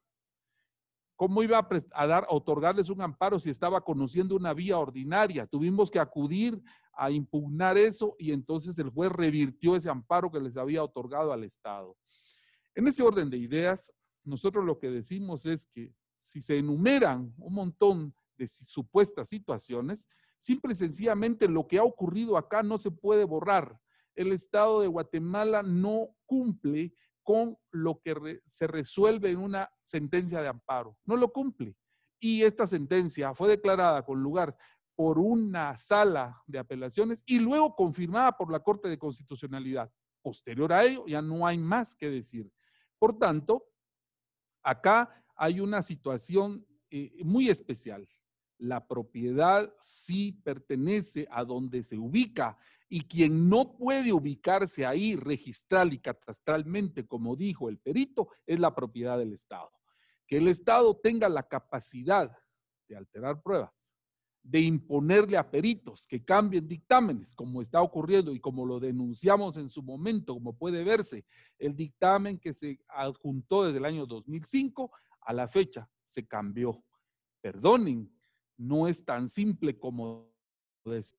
¿Cómo iba a, a, dar, a otorgarles un amparo si estaba conociendo una vía ordinaria? Tuvimos que acudir a impugnar eso y entonces el juez revirtió ese amparo que les había otorgado al Estado. En ese orden de ideas, nosotros lo que decimos es que si se enumeran un montón de supuestas situaciones, simple y sencillamente lo que ha ocurrido acá no se puede borrar. El Estado de Guatemala no cumple con lo que re, se resuelve en una sentencia de amparo. No lo cumple. Y esta sentencia fue declarada con lugar por una sala de apelaciones y luego confirmada por la Corte de Constitucionalidad. Posterior a ello, ya no hay más que decir. Por tanto, acá hay una situación eh, muy especial. La propiedad sí pertenece a donde se ubica y quien no puede ubicarse ahí registral y catastralmente, como dijo el perito, es la propiedad del Estado. Que el Estado tenga la capacidad de alterar pruebas, de imponerle a peritos que cambien dictámenes, como está ocurriendo y como lo denunciamos en su momento, como puede verse, el dictamen que se adjuntó desde el año dos mil cinco a la fecha se cambió. Perdonen, no es tan simple como decir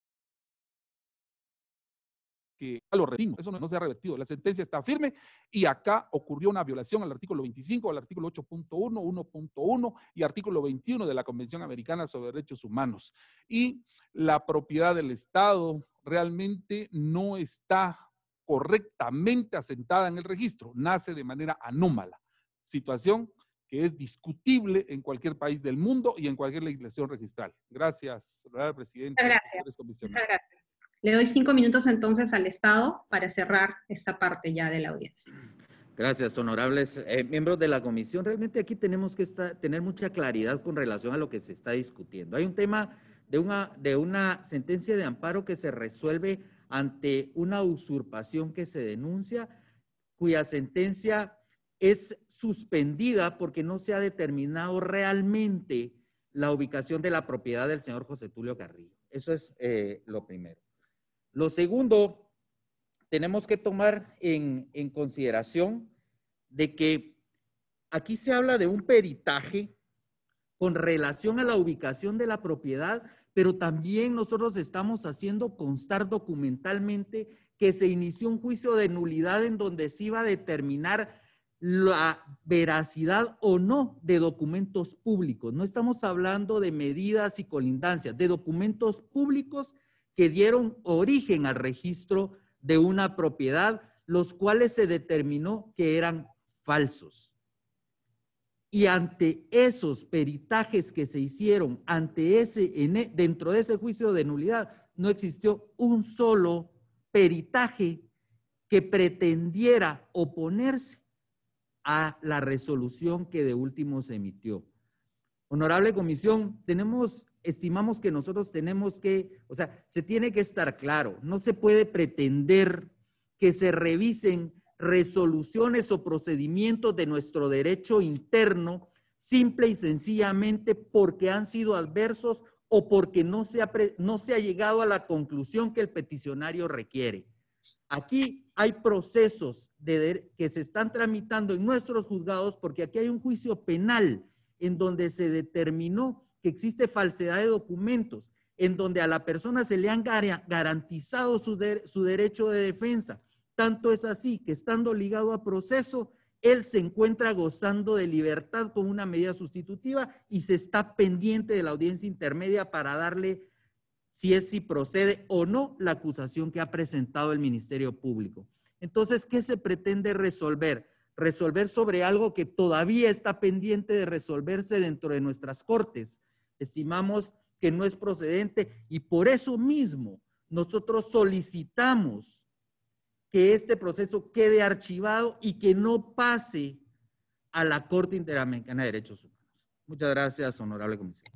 que lo repetimos, eso no, no se ha revertido, la sentencia está firme y acá ocurrió una violación al artículo veinticinco, al artículo ocho punto uno, uno punto uno y artículo veintiuno de la Convención Americana sobre Derechos Humanos. Y la propiedad del Estado realmente no está correctamente asentada en el registro, nace de manera anómala, situación que es discutible en cualquier país del mundo y en cualquier legislación registral. Gracias, señor presidente. Gracias. Muchas gracias. Le doy cinco minutos entonces al Estado para cerrar esta parte ya de la audiencia. Gracias, honorables eh, miembros de la comisión. Realmente aquí tenemos que estar, tener mucha claridad con relación a lo que se está discutiendo. Hay un tema de una, de una sentencia de amparo que se resuelve ante una usurpación que se denuncia, cuya sentencia es suspendida porque no se ha determinado realmente la ubicación de la propiedad del señor José Tulio Carrillo. Eso es eh, lo primero. Lo segundo, tenemos que tomar en, en consideración de que aquí se habla de un peritaje con relación a la ubicación de la propiedad, pero también nosotros estamos haciendo constar documentalmente que se inició un juicio de nulidad en donde se iba a determinar la veracidad o no de documentos públicos. No estamos hablando de medidas y colindancias, de documentos públicos que dieron origen al registro de una propiedad, los cuales se determinó que eran falsos. Y ante esos peritajes que se hicieron, ante ese, en, dentro de ese juicio de nulidad, no existió un solo peritaje que pretendiera oponerse a la resolución que de último se emitió. Honorable comisión, tenemos, estimamos que nosotros tenemos que, o sea, se tiene que estar claro, no se puede pretender que se revisen resoluciones o procedimientos de nuestro derecho interno simple y sencillamente porque han sido adversos o porque no se ha, pre, no se ha llegado a la conclusión que el peticionario requiere. Aquí hay procesos de, de, que se están tramitando en nuestros juzgados porque aquí hay un juicio penal en donde se determinó que existe falsedad de documentos, en donde a la persona se le han gar garantizado su, de su derecho de defensa. Tanto es así que estando ligado a proceso, él se encuentra gozando de libertad con una medida sustitutiva y se está pendiente de la audiencia intermedia para darle, si es si procede o no, la acusación que ha presentado el Ministerio Público. Entonces, ¿qué se pretende resolver? Resolver sobre algo que todavía está pendiente de resolverse dentro de nuestras cortes. Estimamos que no es procedente y por eso mismo nosotros solicitamos que este proceso quede archivado y que no pase a la Corte Interamericana de Derechos Humanos. Muchas gracias, honorable comisión.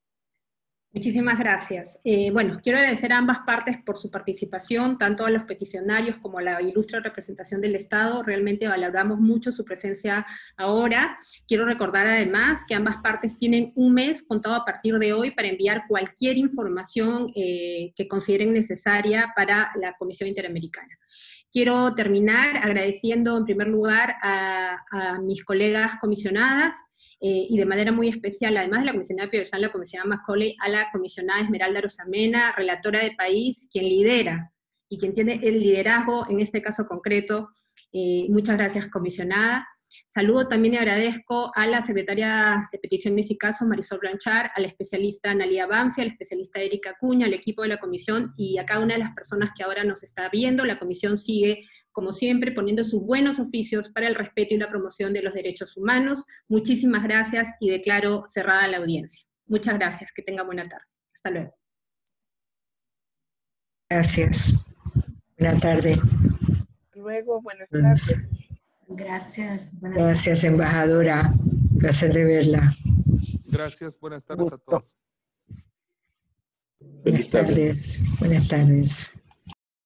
Muchísimas gracias. Eh, bueno, quiero agradecer a ambas partes por su participación, tanto a los peticionarios como a la ilustre representación del Estado. Realmente valoramos mucho su presencia ahora. Quiero recordar además que ambas partes tienen un mes contado a partir de hoy para enviar cualquier información eh, que consideren necesaria para la Comisión Interamericana. Quiero terminar agradeciendo en primer lugar a, a mis colegas comisionadas, Eh, y de manera muy especial, además de la comisionada Piovesan, la comisionada Macaulay, a la comisionada Esmeralda Rosamena, relatora de país, quien lidera y quien tiene el liderazgo en este caso concreto. Eh, muchas gracias, comisionada. Saludo también y agradezco a la secretaria de Peticiones y Casos, Marisol Blanchard, a la especialista Analia Banfi, a la especialista Erika Acuña, al equipo de la comisión y a cada una de las personas que ahora nos está viendo. La comisión sigue, como siempre, poniendo sus buenos oficios para el respeto y la promoción de los derechos humanos. Muchísimas gracias y declaro cerrada la audiencia. Muchas gracias, que tenga buena tarde. Hasta luego. Gracias. Buena tarde. Luego, buenas tardes. Gracias. Buenas Gracias, tardes. embajadora. Placer de verla. Gracias, buenas tardes Gusto. a todos. Buenas tardes. Buenas tardes.